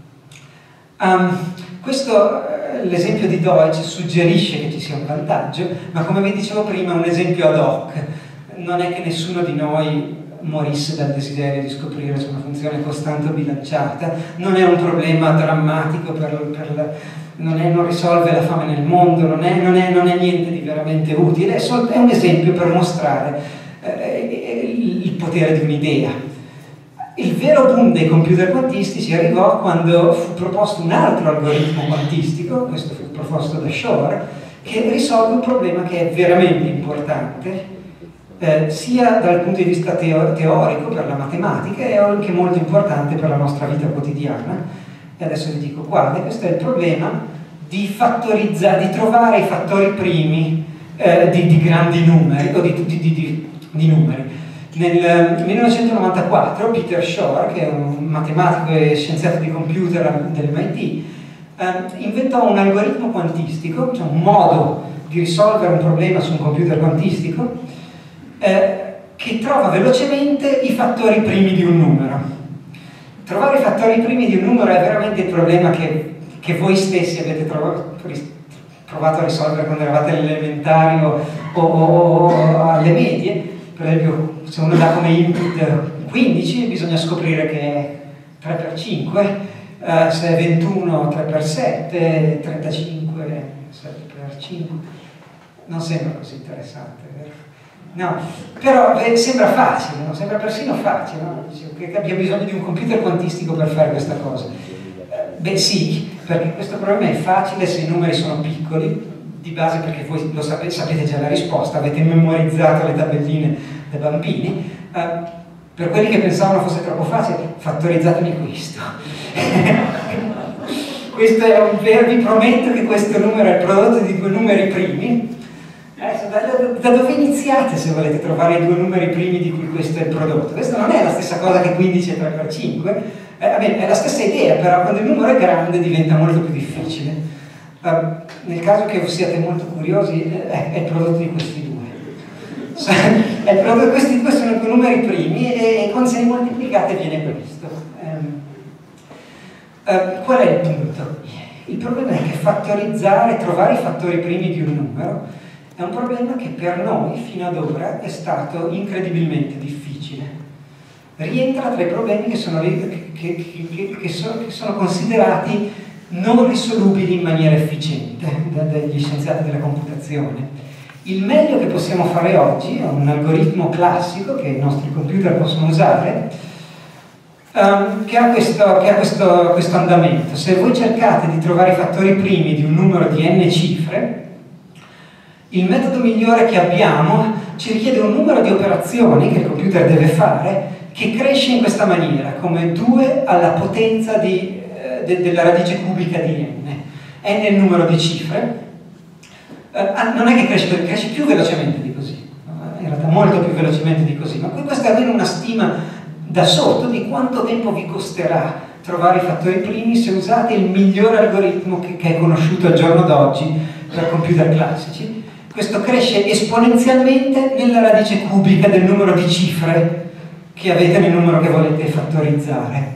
L'esempio di Deutsch suggerisce che ci sia un vantaggio, ma come vi dicevo prima è un esempio ad hoc. Non è che nessuno di noi morisse dal desiderio di scoprire se una funzione costante o bilanciata, non è un problema drammatico non risolve la fame nel mondo, non è niente di veramente utile, è un esempio per mostrare il potere di un'idea. Il vero boom dei computer quantistici arrivò quando fu proposto un altro algoritmo quantistico, questo fu proposto da Shor, che risolve un problema che è veramente importante, sia dal punto di vista teorico per la matematica e anche molto importante per la nostra vita quotidiana. E adesso vi dico quale. Questo è il problema di trovare i fattori primi di grandi numeri o di numeri. Nel 1994 Peter Shor, che è un matematico e scienziato di computer dell'MIT, inventò un algoritmo quantistico, cioè un modo di risolvere un problema su un computer quantistico che trova velocemente i fattori primi di un numero. Trovare i fattori primi di un numero è veramente il problema che voi stessi avete provato a risolvere quando eravate alle elementari o alle medie. Per esempio, se uno dà come input 15, bisogna scoprire che è 3 per 5, se è 21, 3 per 7, 35, 7 per 5. Non sembra così interessante, vero? No, però sembra facile, no? Sembra persino facile, no? Che abbia bisogno di un computer quantistico per fare questa cosa. Beh sì, perché questo problema è facile se i numeri sono piccoli, di base perché voi lo sapete già la risposta, avete memorizzato le tabelline dei bambini. Per quelli che pensavano fosse troppo facile, fattorizzatemi questo. Questo è vi prometto che questo numero è il prodotto di due numeri primi. Adesso, da dove iniziate se volete trovare i due numeri primi di cui questo è il prodotto? Questo non è la stessa cosa che 15 e 3 per 5, è la stessa idea, però quando il numero è grande diventa molto più difficile. Nel caso che siate molto curiosi, è il prodotto di questi due. È il prodotto, questi due sono i due numeri primi e quando se li moltiplicate viene questo. Qual è il punto? Il problema è che trovare i fattori primi di un numero è un problema che per noi fino ad ora è stato incredibilmente difficile. Rientra tra i problemi che sono considerati non risolubili in maniera efficiente dagli scienziati della computazione. Il meglio che possiamo fare oggi è un algoritmo classico che i nostri computer possono usare, che ha questo andamento. Se voi cercate di trovare i fattori primi di un numero di n cifre, il metodo migliore che abbiamo ci richiede un numero di operazioni che il computer deve fare che cresce in questa maniera, come 2 alla potenza della radice cubica di n. N è il numero di cifre. Non è che cresce più velocemente di così, in realtà molto più velocemente di così, ma questa è almeno una stima da sotto di quanto tempo vi costerà trovare i fattori primi se usate il migliore algoritmo che è conosciuto al giorno d'oggi per computer classici. Questo cresce esponenzialmente nella radice cubica del numero di cifre che avete nel numero che volete fattorizzare.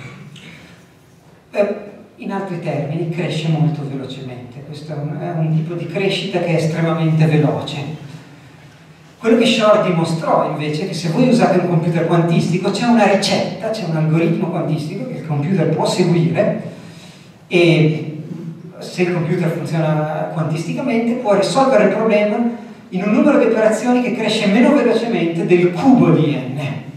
In altri termini, cresce molto velocemente. Questo è un tipo di crescita che è estremamente veloce. Quello che Shor dimostrò invece è che se voi usate un computer quantistico c'è una ricetta, c'è un algoritmo quantistico che il computer può seguire, e se il computer funziona quantisticamente può risolvere il problema in un numero di operazioni che cresce meno velocemente del cubo di n.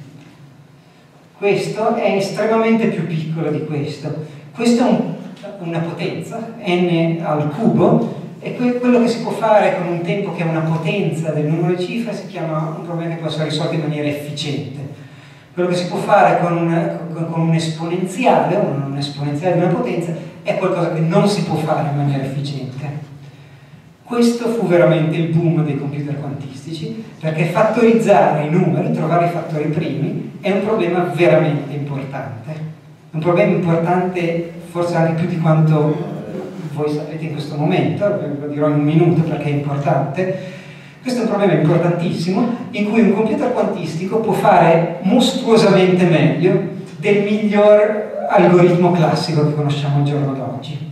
Questo è estremamente più piccolo di questo. Questo è una potenza, n al cubo, e quello che si può fare con un tempo che è una potenza del numero di cifre si chiama un problema che può essere risolto in maniera efficiente. Quello che si può fare con un esponenziale di una potenza, è qualcosa che non si può fare in maniera efficiente. Questo fu veramente il boom dei computer quantistici, perché fattorizzare i numeri, trovare i fattori primi, è un problema veramente importante. È un problema importante forse anche più di quanto voi sapete in questo momento, lo dirò in un minuto perché è importante. Questo è un problema importantissimo in cui un computer quantistico può fare mostruosamente meglio del miglior algoritmo classico che conosciamo al giorno d'oggi.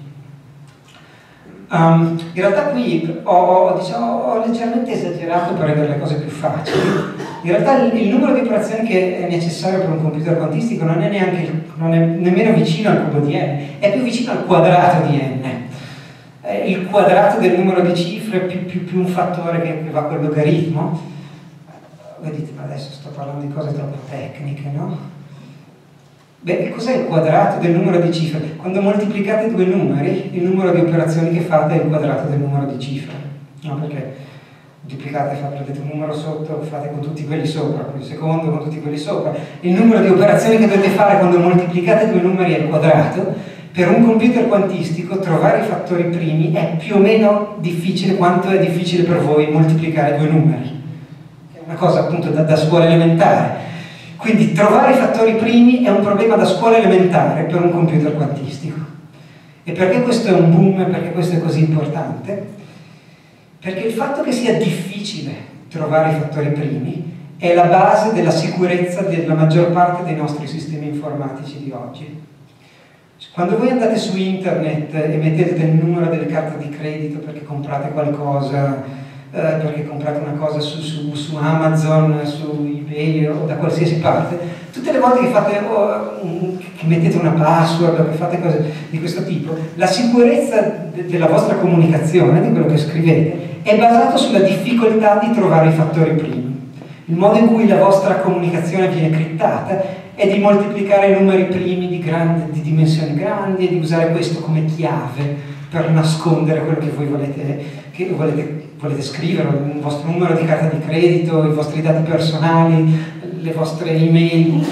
In realtà qui ho leggermente esagerato per rendere le cose più facili. In realtà il numero di operazioni che è necessario per un computer quantistico non è nemmeno vicino al cubo di n, è più vicino al quadrato di n. Il quadrato del numero di cifre più un fattore che va con il logaritmo. Vedete, ma adesso sto parlando di cose troppo tecniche, no? Beh, cos'è il quadrato del numero di cifre? Quando moltiplicate due numeri, il numero di operazioni che fate è il quadrato del numero di cifre, no? Perché moltiplicate, prendete un numero sotto, fate con tutti quelli sopra, poi il secondo con tutti quelli sopra. Il numero di operazioni che dovete fare quando moltiplicate due numeri è il quadrato. Per un computer quantistico trovare i fattori primi è più o meno difficile quanto è difficile per voi moltiplicare due numeri. È una cosa appunto da scuola elementare. Quindi trovare i fattori primi è un problema da scuola elementare per un computer quantistico. E perché questo è un boom e perché questo è così importante? Perché il fatto che sia difficile trovare i fattori primi è la base della sicurezza della maggior parte dei nostri sistemi informatici di oggi. Quando voi andate su internet e mettete il numero delle carte di credito perché comprate qualcosa, perché comprate una cosa su Amazon, su eBay o da qualsiasi parte, tutte le volte che che mettete una password o che fate cose di questo tipo, la sicurezza della vostra comunicazione, di quello che scrivete, è basata sulla difficoltà di trovare i fattori primi. Il modo in cui la vostra comunicazione viene criptata è di moltiplicare i numeri primi di dimensioni grandi e di usare questo come chiave per nascondere quello che voi volete scrivere, il vostro numero di carta di credito, i vostri dati personali, le vostre email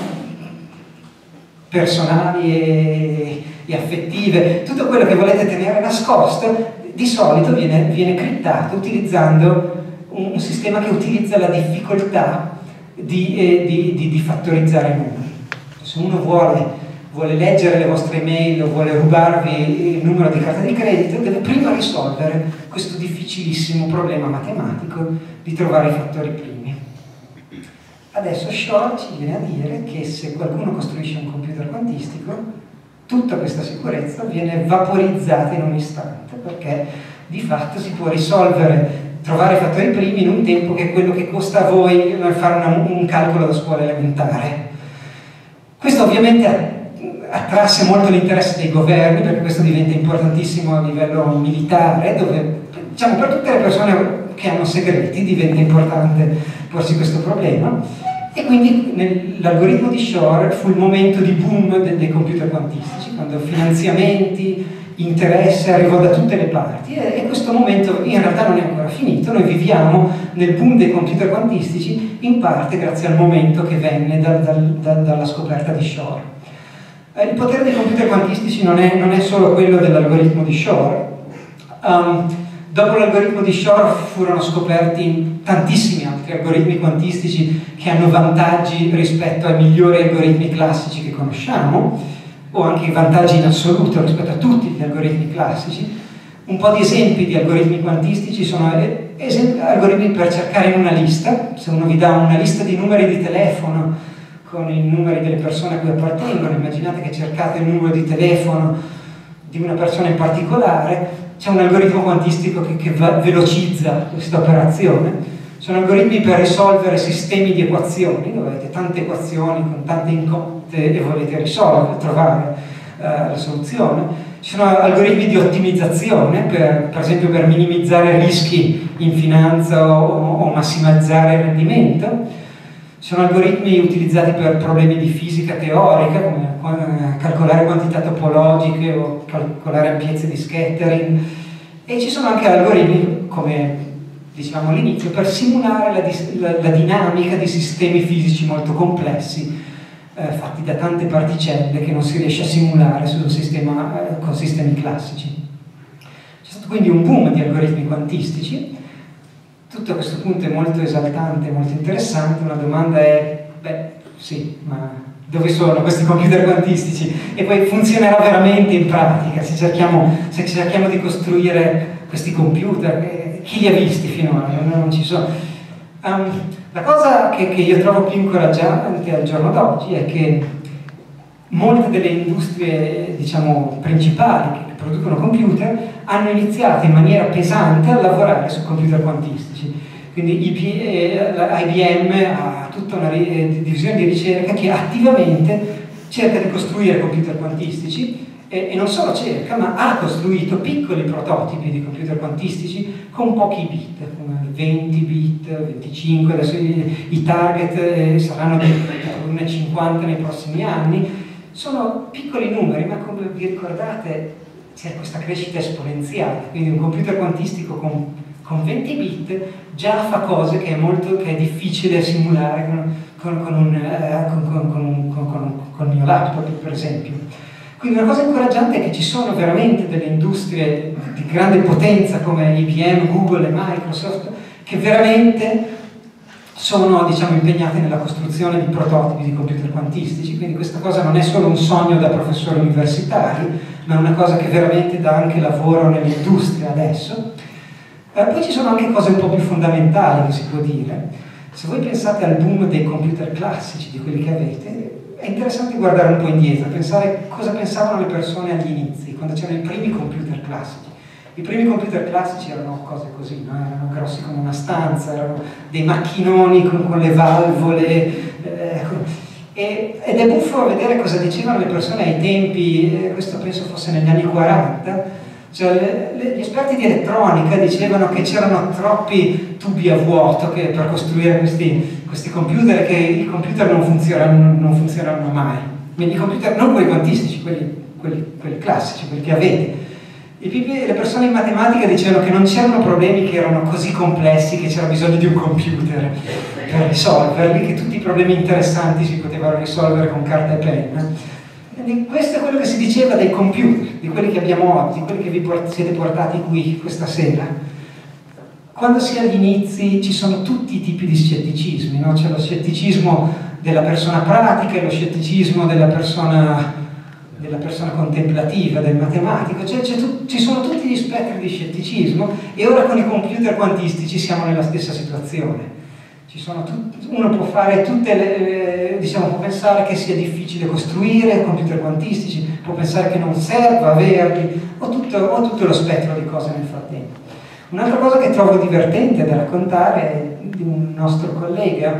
personali e affettive, tutto quello che volete tenere nascosto di solito viene criptato utilizzando un sistema che utilizza la difficoltà di fattorizzare i numeri. Se uno vuole leggere le vostre email o vuole rubarvi il numero di carta di credito, deve prima risolvere questo difficilissimo problema matematico di trovare i fattori primi. Adesso Shor ci viene a dire che se qualcuno costruisce un computer quantistico, tutta questa sicurezza viene vaporizzata in un istante, perché di fatto si può trovare i fattori primi in un tempo che è quello che costa a voi fare un calcolo da scuola elementare. Questo ovviamente attrasse molto l'interesse dei governi, perché questo diventa importantissimo a livello militare, dove diciamo per tutte le persone che hanno segreti diventa importante porsi questo problema, e quindi l'algoritmo di Shor fu il momento di boom dei computer quantistici, quando finanziamenti, interesse arrivò da tutte le parti, e questo momento in realtà non è ancora finito. Noi viviamo nel boom dei computer quantistici in parte grazie al momento che venne dalla scoperta di Shor. Il potere dei computer quantistici non è solo quello dell'algoritmo di Shor. Dopo l'algoritmo di Shor furono scoperti tantissimi altri algoritmi quantistici che hanno vantaggi rispetto ai migliori algoritmi classici che conosciamo, o anche vantaggi in assoluto rispetto a tutti gli algoritmi classici. Un po' di esempi di algoritmi quantistici sono algoritmi per cercare in una lista. Se uno vi dà una lista di numeri di telefono con i numeri delle persone a cui appartengono, immaginate che cercate il numero di telefono di una persona in particolare, c'è un algoritmo quantistico che velocizza questa operazione. sono algoritmi per risolvere sistemi di equazioni, dove avete tante equazioni con tante incognite e volete risolvere, trovare la soluzione. Ci sono algoritmi di ottimizzazione, per esempio per minimizzare rischi in finanza o massimizzare il rendimento. Ci sono algoritmi utilizzati per problemi di fisica teorica, come calcolare quantità topologiche o calcolare ampiezze di scattering. E ci sono anche algoritmi, come dicevamo all'inizio, per simulare la dinamica di sistemi fisici molto complessi, fatti da tante particelle che non si riesce a simulare su un sistema, con sistemi classici. C'è stato quindi un boom di algoritmi quantistici. Tutto a questo punto è molto esaltante, molto interessante. Una domanda è, beh, sì, ma dove sono questi computer quantistici? E poi funzionerà veramente in pratica? Se cerchiamo di costruire questi computer, chi li ha visti finora? Non ci sono. La cosa che io trovo più incoraggiante al giorno d'oggi è che molte delle industrie, diciamo, principali che producono computer hanno iniziato in maniera pesante a lavorare su computer quantistici. Quindi IBM ha tutta una divisione di ricerca che attivamente cerca di costruire computer quantistici e non solo cerca, ma ha costruito piccoli prototipi di computer quantistici con pochi bit, come 20 bit, 25, adesso i target saranno di 50 nei prossimi anni. Sono piccoli numeri, ma come vi ricordate c'è questa crescita esponenziale, quindi un computer quantistico con 20 bit già fa cose che è difficile simulare con il mio laptop, per esempio. Quindi una cosa incoraggiante è che ci sono veramente delle industrie di grande potenza come IBM, Google e Microsoft che veramente sono, diciamo, impegnate nella costruzione di prototipi di computer quantistici, quindi questa cosa non è solo un sogno da professori universitari, ma è una cosa che veramente dà anche lavoro nell'industria adesso. Poi ci sono anche cose un po' più fondamentali che si può dire. Se voi pensate al boom dei computer classici, di quelli che avete, è interessante guardare un po' indietro, pensare cosa pensavano le persone agli inizi, quando c'erano i primi computer classici. I primi computer classici erano cose così, no? Erano grossi come una stanza, erano dei macchinoni con le valvole, ed è buffo vedere cosa dicevano le persone ai tempi, questo penso fosse negli anni 40, cioè gli esperti di elettronica dicevano che c'erano troppi tubi a vuoto per costruire questi computer, e che i computer non funzioneranno mai. I computer, non quelli quantistici, quelli classici, quelli che avete. Le persone in matematica dicevano che non c'erano problemi che erano così complessi che c'era bisogno di un computer per risolverli, che tutti i problemi interessanti si potevano risolvere con carta e penna. Quindi questo è quello che si diceva dei computer, di quelli che abbiamo oggi, di quelli che vi siete portati qui questa sera. Quando si è agli inizi ci sono tutti i tipi di scetticismi, no? C'è lo scetticismo della persona pratica e lo scetticismo della persona contemplativa, del matematico, ci sono tutti gli spettri di scetticismo, e ora con i computer quantistici siamo nella stessa situazione. Uno può fare può pensare che sia difficile costruire computer quantistici, può pensare che non serva averli, o tutto lo spettro di cose nel frattempo. Un'altra cosa che trovo divertente da raccontare è di un nostro collega,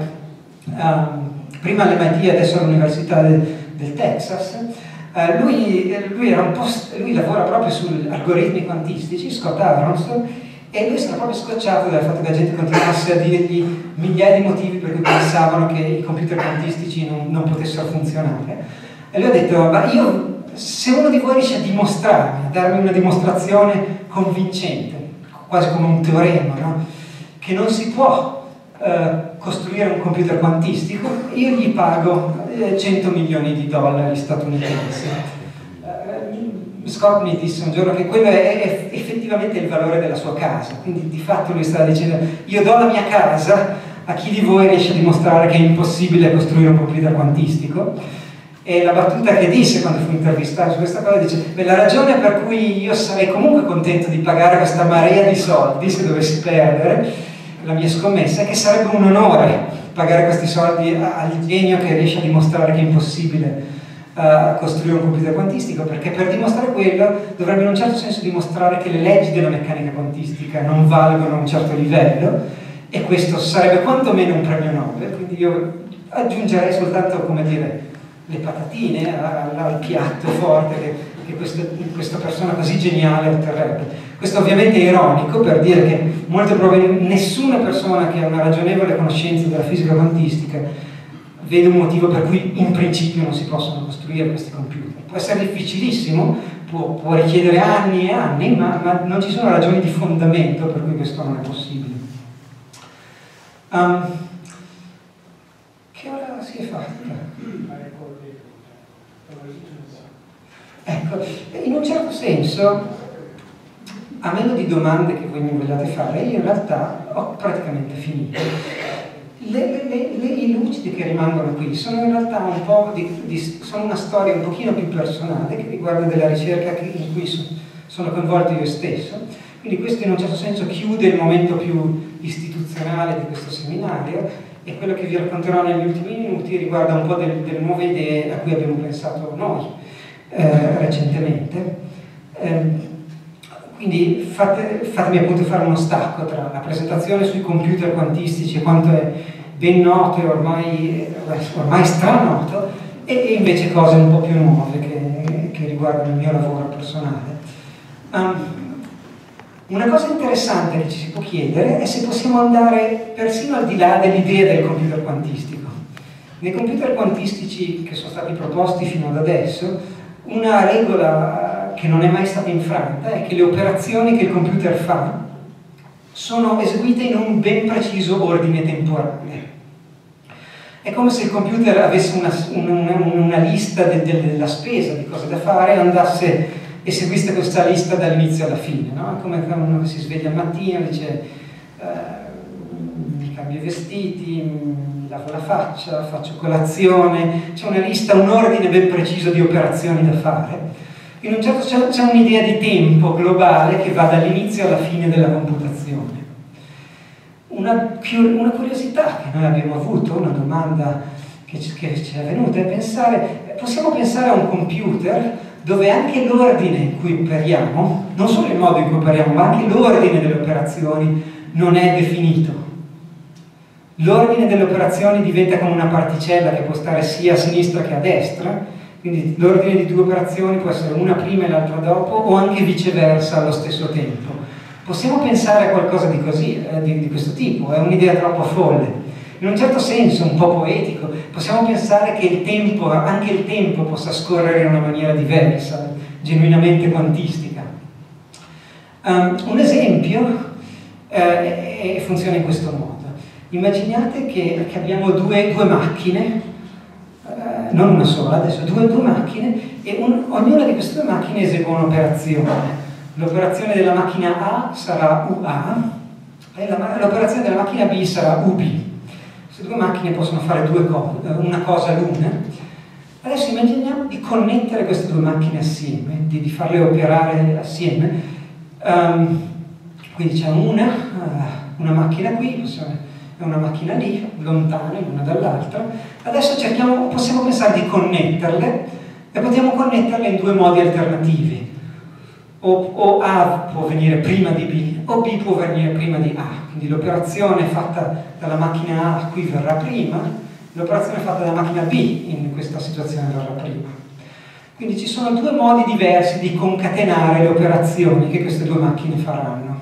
prima all'MIT, adesso all'Università del Texas. Lui lavora proprio su algoritmi quantistici, Scott Aronson, e lui si era proprio scocciato dal fatto che la gente continuasse a dirgli migliaia di motivi per cui pensavano che i computer quantistici non potessero funzionare. E lui ha detto, ma se uno di voi riesce a dimostrarmi, a darmi una dimostrazione convincente, quasi come un teorema, no? Che non si può costruire un computer quantistico, io gli pago $100 milioni statunitensi. Scott mi disse un giorno che quello è effettivamente il valore della sua casa, quindi di fatto lui stava dicendo, io do la mia casa a chi di voi riesce a dimostrare che è impossibile costruire un computer quantistico. E la battuta che disse quando fu intervistato su questa cosa, dice, beh, la ragione per cui io sarei comunque contento di pagare questa marea di soldi se dovessi perdere la mia scommessa è che sarebbe un onore pagare questi soldi al genio che riesce a dimostrare che è impossibile costruire un computer quantistico, perché per dimostrare quello dovrebbe in un certo senso dimostrare che le leggi della meccanica quantistica non valgono a un certo livello, e questo sarebbe quantomeno un premio Nobel, quindi io aggiungerei soltanto, come dire, le patatine al piatto forte che questa persona così geniale otterrebbe. Questo ovviamente è ironico per dire che molto probabilmente nessuna persona che ha una ragionevole conoscenza della fisica quantistica vede un motivo per cui in principio non si possono costruire questi computer. Può essere difficilissimo, può richiedere anni e anni, ma non ci sono ragioni di fondamento per cui questo non è possibile. Che ora si è fatta? Ecco, in un certo senso, a meno di domande che voi mi vogliate fare, io in realtà ho praticamente finito. I lucidi che rimangono qui sono in realtà un po' sono una storia un pochino più personale che riguarda della ricerca in cui sono coinvolto io stesso. Quindi questo in un certo senso chiude il momento più istituzionale di questo seminario, e quello che vi racconterò negli ultimi minuti riguarda un po' delle nuove idee a cui abbiamo pensato noi recentemente. Quindi fatemi appunto fare uno stacco tra la presentazione sui computer quantistici e quanto è ben noto e ormai stranoto, e invece cose un po' più nuove che riguardano il mio lavoro personale. Una cosa interessante che ci si può chiedere è se possiamo andare persino al di là dell'idea del computer quantistico. Nei computer quantistici che sono stati proposti fino ad adesso, una regola che non è mai stata infranta è che le operazioni che il computer fa sono eseguite in un ben preciso ordine temporale. È come se il computer avesse una lista della spesa, di cose da fare, e seguisse questa lista dall'inizio alla fine, no? È come uno che si sveglia al mattino e dice mi cambio i vestiti, mi lavo la faccia, faccio colazione, c'è una lista, un ordine ben preciso di operazioni da fare. In un certo senso c'è un'idea di tempo globale che va dall'inizio alla fine della computazione. Una curiosità che noi abbiamo avuto, una domanda che ci è venuta, è possiamo pensare a un computer dove anche l'ordine in cui operiamo, non solo il modo in cui operiamo, ma anche l'ordine delle operazioni non è definito. L'ordine delle operazioni diventa come una particella che può stare sia a sinistra che a destra, quindi l'ordine di due operazioni può essere una prima e l'altra dopo, o anche viceversa allo stesso tempo. Possiamo pensare a qualcosa di così, di questo tipo? È un'idea troppo folle. In un certo senso, un po' poetico, possiamo pensare che anche il tempo possa scorrere in una maniera diversa, genuinamente quantistica. Un esempio funziona in questo modo. Immaginate che abbiamo due macchine, non una sola, adesso due macchine, e ognuna di queste due macchine esegue un'operazione. L'operazione della macchina A sarà UA e l'operazione della macchina B sarà UB. Queste due macchine possono fare una cosa l'una. Adesso immaginiamo di connettere queste due macchine assieme, di farle operare assieme. Quindi c'è una macchina qui e una macchina lì, lontane l'una dall'altra. Adesso possiamo pensare di connetterle, e possiamo connetterle in due modi alternativi. O A può venire prima di B, o B può venire prima di A. Quindi l'operazione fatta dalla macchina A qui verrà prima, l'operazione fatta dalla macchina B in questa situazione verrà prima. Quindi ci sono due modi diversi di concatenare le operazioni che queste due macchine faranno.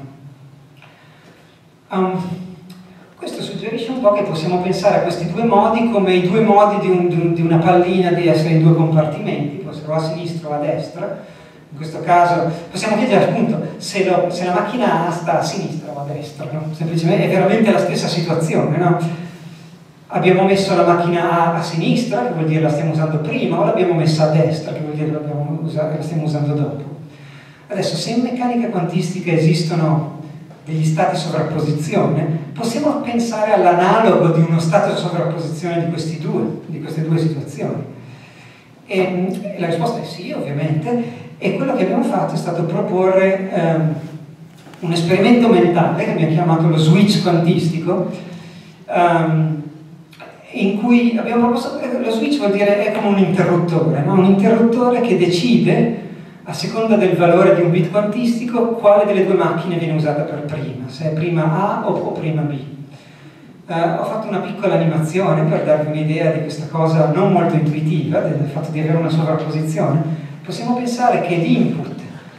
Questo suggerisce un po' che possiamo pensare a questi due modi come i due modi di una pallina di essere in due compartimenti, può essere o a sinistra o a destra. In questo caso possiamo chiedere appunto se la macchina A sta a sinistra o a destra, no? Semplicemente è veramente la stessa situazione, no? Abbiamo messo la macchina A sinistra, che vuol dire la stiamo usando prima, o l'abbiamo messa a destra, che vuol dire la stiamo usando dopo. Adesso, se in meccanica quantistica esistono degli stati di sovrapposizione, possiamo pensare all'analogo di uno stato di sovrapposizione di queste due situazioni. E la risposta è sì, ovviamente. E quello che abbiamo fatto è stato proporre un esperimento mentale che abbiamo chiamato lo switch quantistico, in cui abbiamo proposto lo switch vuol dire è come un interruttore, no? Un interruttore che decide, a seconda del valore di un bit quantistico, quale delle due macchine viene usata per prima, se è prima A o prima B. Ho fatto una piccola animazione per darvi un'idea di questa cosa non molto intuitiva, del fatto di avere una sovrapposizione. Possiamo pensare che l'input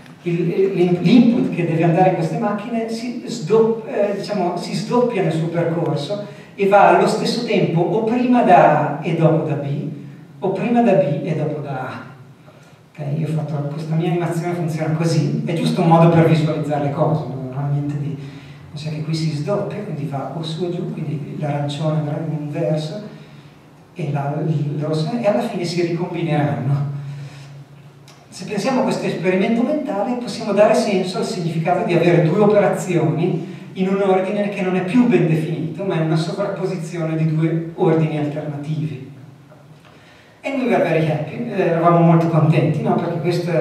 che deve andare in queste macchine si sdoppia nel suo percorso e va allo stesso tempo o prima da A e dopo da B, o prima da B e dopo da A. Okay? Io ho fatto questa mia animazione, funziona così, è giusto un modo per visualizzare le cose, non ha niente di... Cioè che qui si sdoppia, quindi va o su o giù, quindi l'arancione andrà in un verso e il rosso, e alla fine si ricombineranno. Se pensiamo a questo esperimento mentale, possiamo dare senso al significato di avere due operazioni in un ordine che non è più ben definito, ma è una sovrapposizione di due ordini alternativi. E we were very happy, eravamo molto contenti, no? Perché questo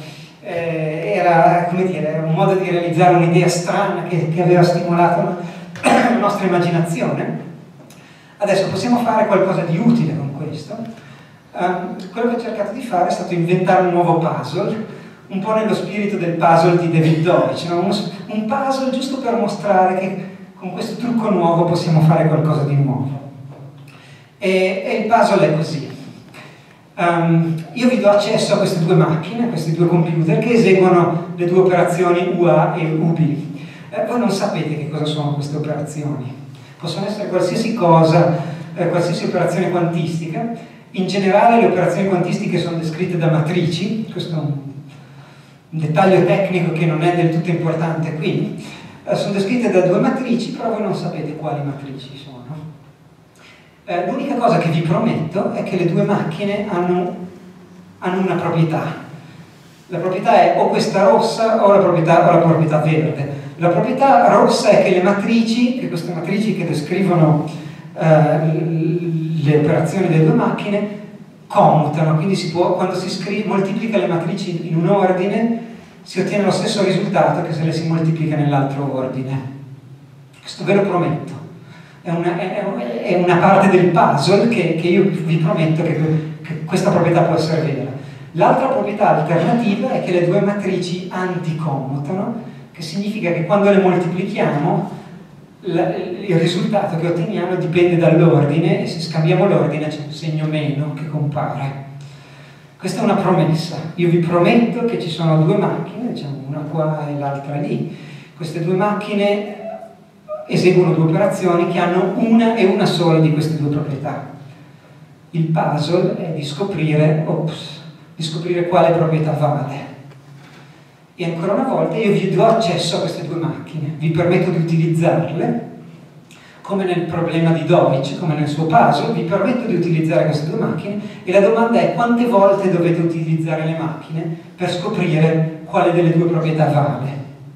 era, come dire, un modo di realizzare un'idea strana che aveva stimolato la nostra immaginazione. Adesso possiamo fare qualcosa di utile con questo. Quello che ho cercato di fare è stato inventare un nuovo puzzle, un po' nello spirito del puzzle di David Deutsch, no? Un puzzle giusto per mostrare che con questo trucco nuovo possiamo fare qualcosa di nuovo. E il puzzle è così. Io vi do accesso a queste due macchine, a questi due computer che eseguono le due operazioni UA e UB. Voi non sapete che cosa sono queste operazioni. Possono essere qualsiasi cosa, qualsiasi operazione quantistica. In generale le operazioni quantistiche sono descritte da matrici, questo è un dettaglio tecnico che non è del tutto importante qui. Sono descritte da due matrici, però voi non sapete quali matrici sono. L'unica cosa che vi prometto è che le due macchine hanno una proprietà. La proprietà è o questa rossa o la proprietà verde. La proprietà rossa è che queste matrici che descrivono le operazioni delle due macchine commutano, quindi quando si moltiplica le matrici in un ordine si ottiene lo stesso risultato che se le si moltiplica nell'altro ordine. Questo ve lo prometto. È una parte del puzzle che io vi prometto che questa proprietà può essere vera. L'altra proprietà alternativa è che le due matrici anticommutano, che significa che quando le moltiplichiamo il risultato che otteniamo dipende dall'ordine, e se scambiamo l'ordine c'è un segno meno che compare. Questa è una promessa. Io vi prometto che ci sono due macchine, diciamo una qua e l'altra lì. Queste due macchine eseguono due operazioni che hanno una e una sola di queste due proprietà. Il puzzle è di scoprire quale proprietà vale. E ancora una volta io vi do accesso a queste due macchine, vi permetto di utilizzarle, come nel problema di Deutsch, come nel suo puzzle, vi permetto di utilizzare queste due macchine, e la domanda è quante volte dovete utilizzare le macchine per scoprire quale delle due proprietà vale.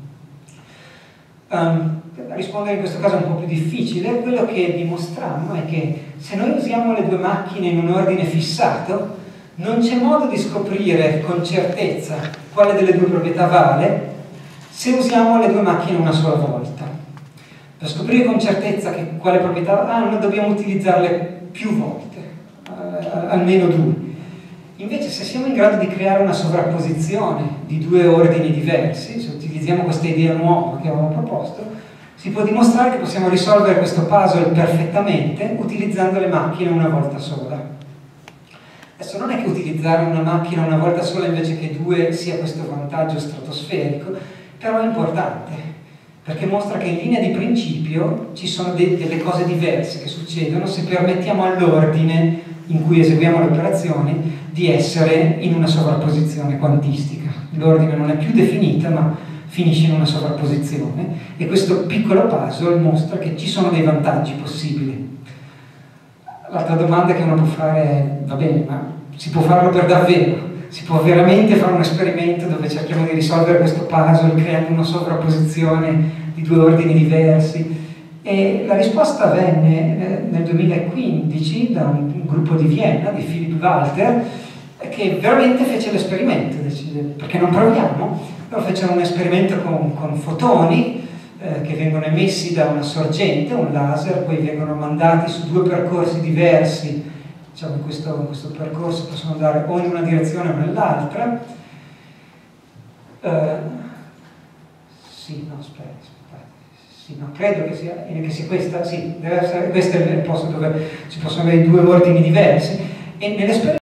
Rispondere in questo caso è un po' più difficile. Quello che dimostrammo è che se noi usiamo le due macchine in un ordine fissato, non c'è modo di scoprire con certezza quale delle due proprietà vale se usiamo le due macchine una sola volta. Per scoprire con certezza quale proprietà hanno, dobbiamo utilizzarle più volte, almeno due. Invece, se siamo in grado di creare una sovrapposizione di due ordini diversi, se utilizziamo questa idea nuova che avevamo proposto, si può dimostrare che possiamo risolvere questo puzzle perfettamente utilizzando le macchine una volta sola. Adesso non è che utilizzare una macchina una volta sola invece che due sia questo vantaggio stratosferico, però è importante, perché mostra che in linea di principio ci sono delle cose diverse che succedono se permettiamo all'ordine in cui eseguiamo le operazioni di essere in una sovrapposizione quantistica. L'ordine non è più definita, ma finisce in una sovrapposizione, e questo piccolo puzzle mostra che ci sono dei vantaggi possibili. L'altra domanda che uno può fare è, va bene, ma si può farlo per davvero? Si può veramente fare un esperimento dove cerchiamo di risolvere questo puzzle creando una sovrapposizione di due ordini diversi? E la risposta venne nel 2015 da un gruppo di Vienna, di Philipp Walter, che veramente fece l'esperimento, perché non proviamo? Loro fecero un esperimento con fotoni che vengono emessi da una sorgente, un laser, poi vengono mandati su due percorsi diversi. Diciamo, in questo percorso possono andare o in una direzione o nell'altra. Sì, no, credo che sia questa, sì, deve essere, questo è il posto dove ci possono avere due ordini diversi. E nell'esperienza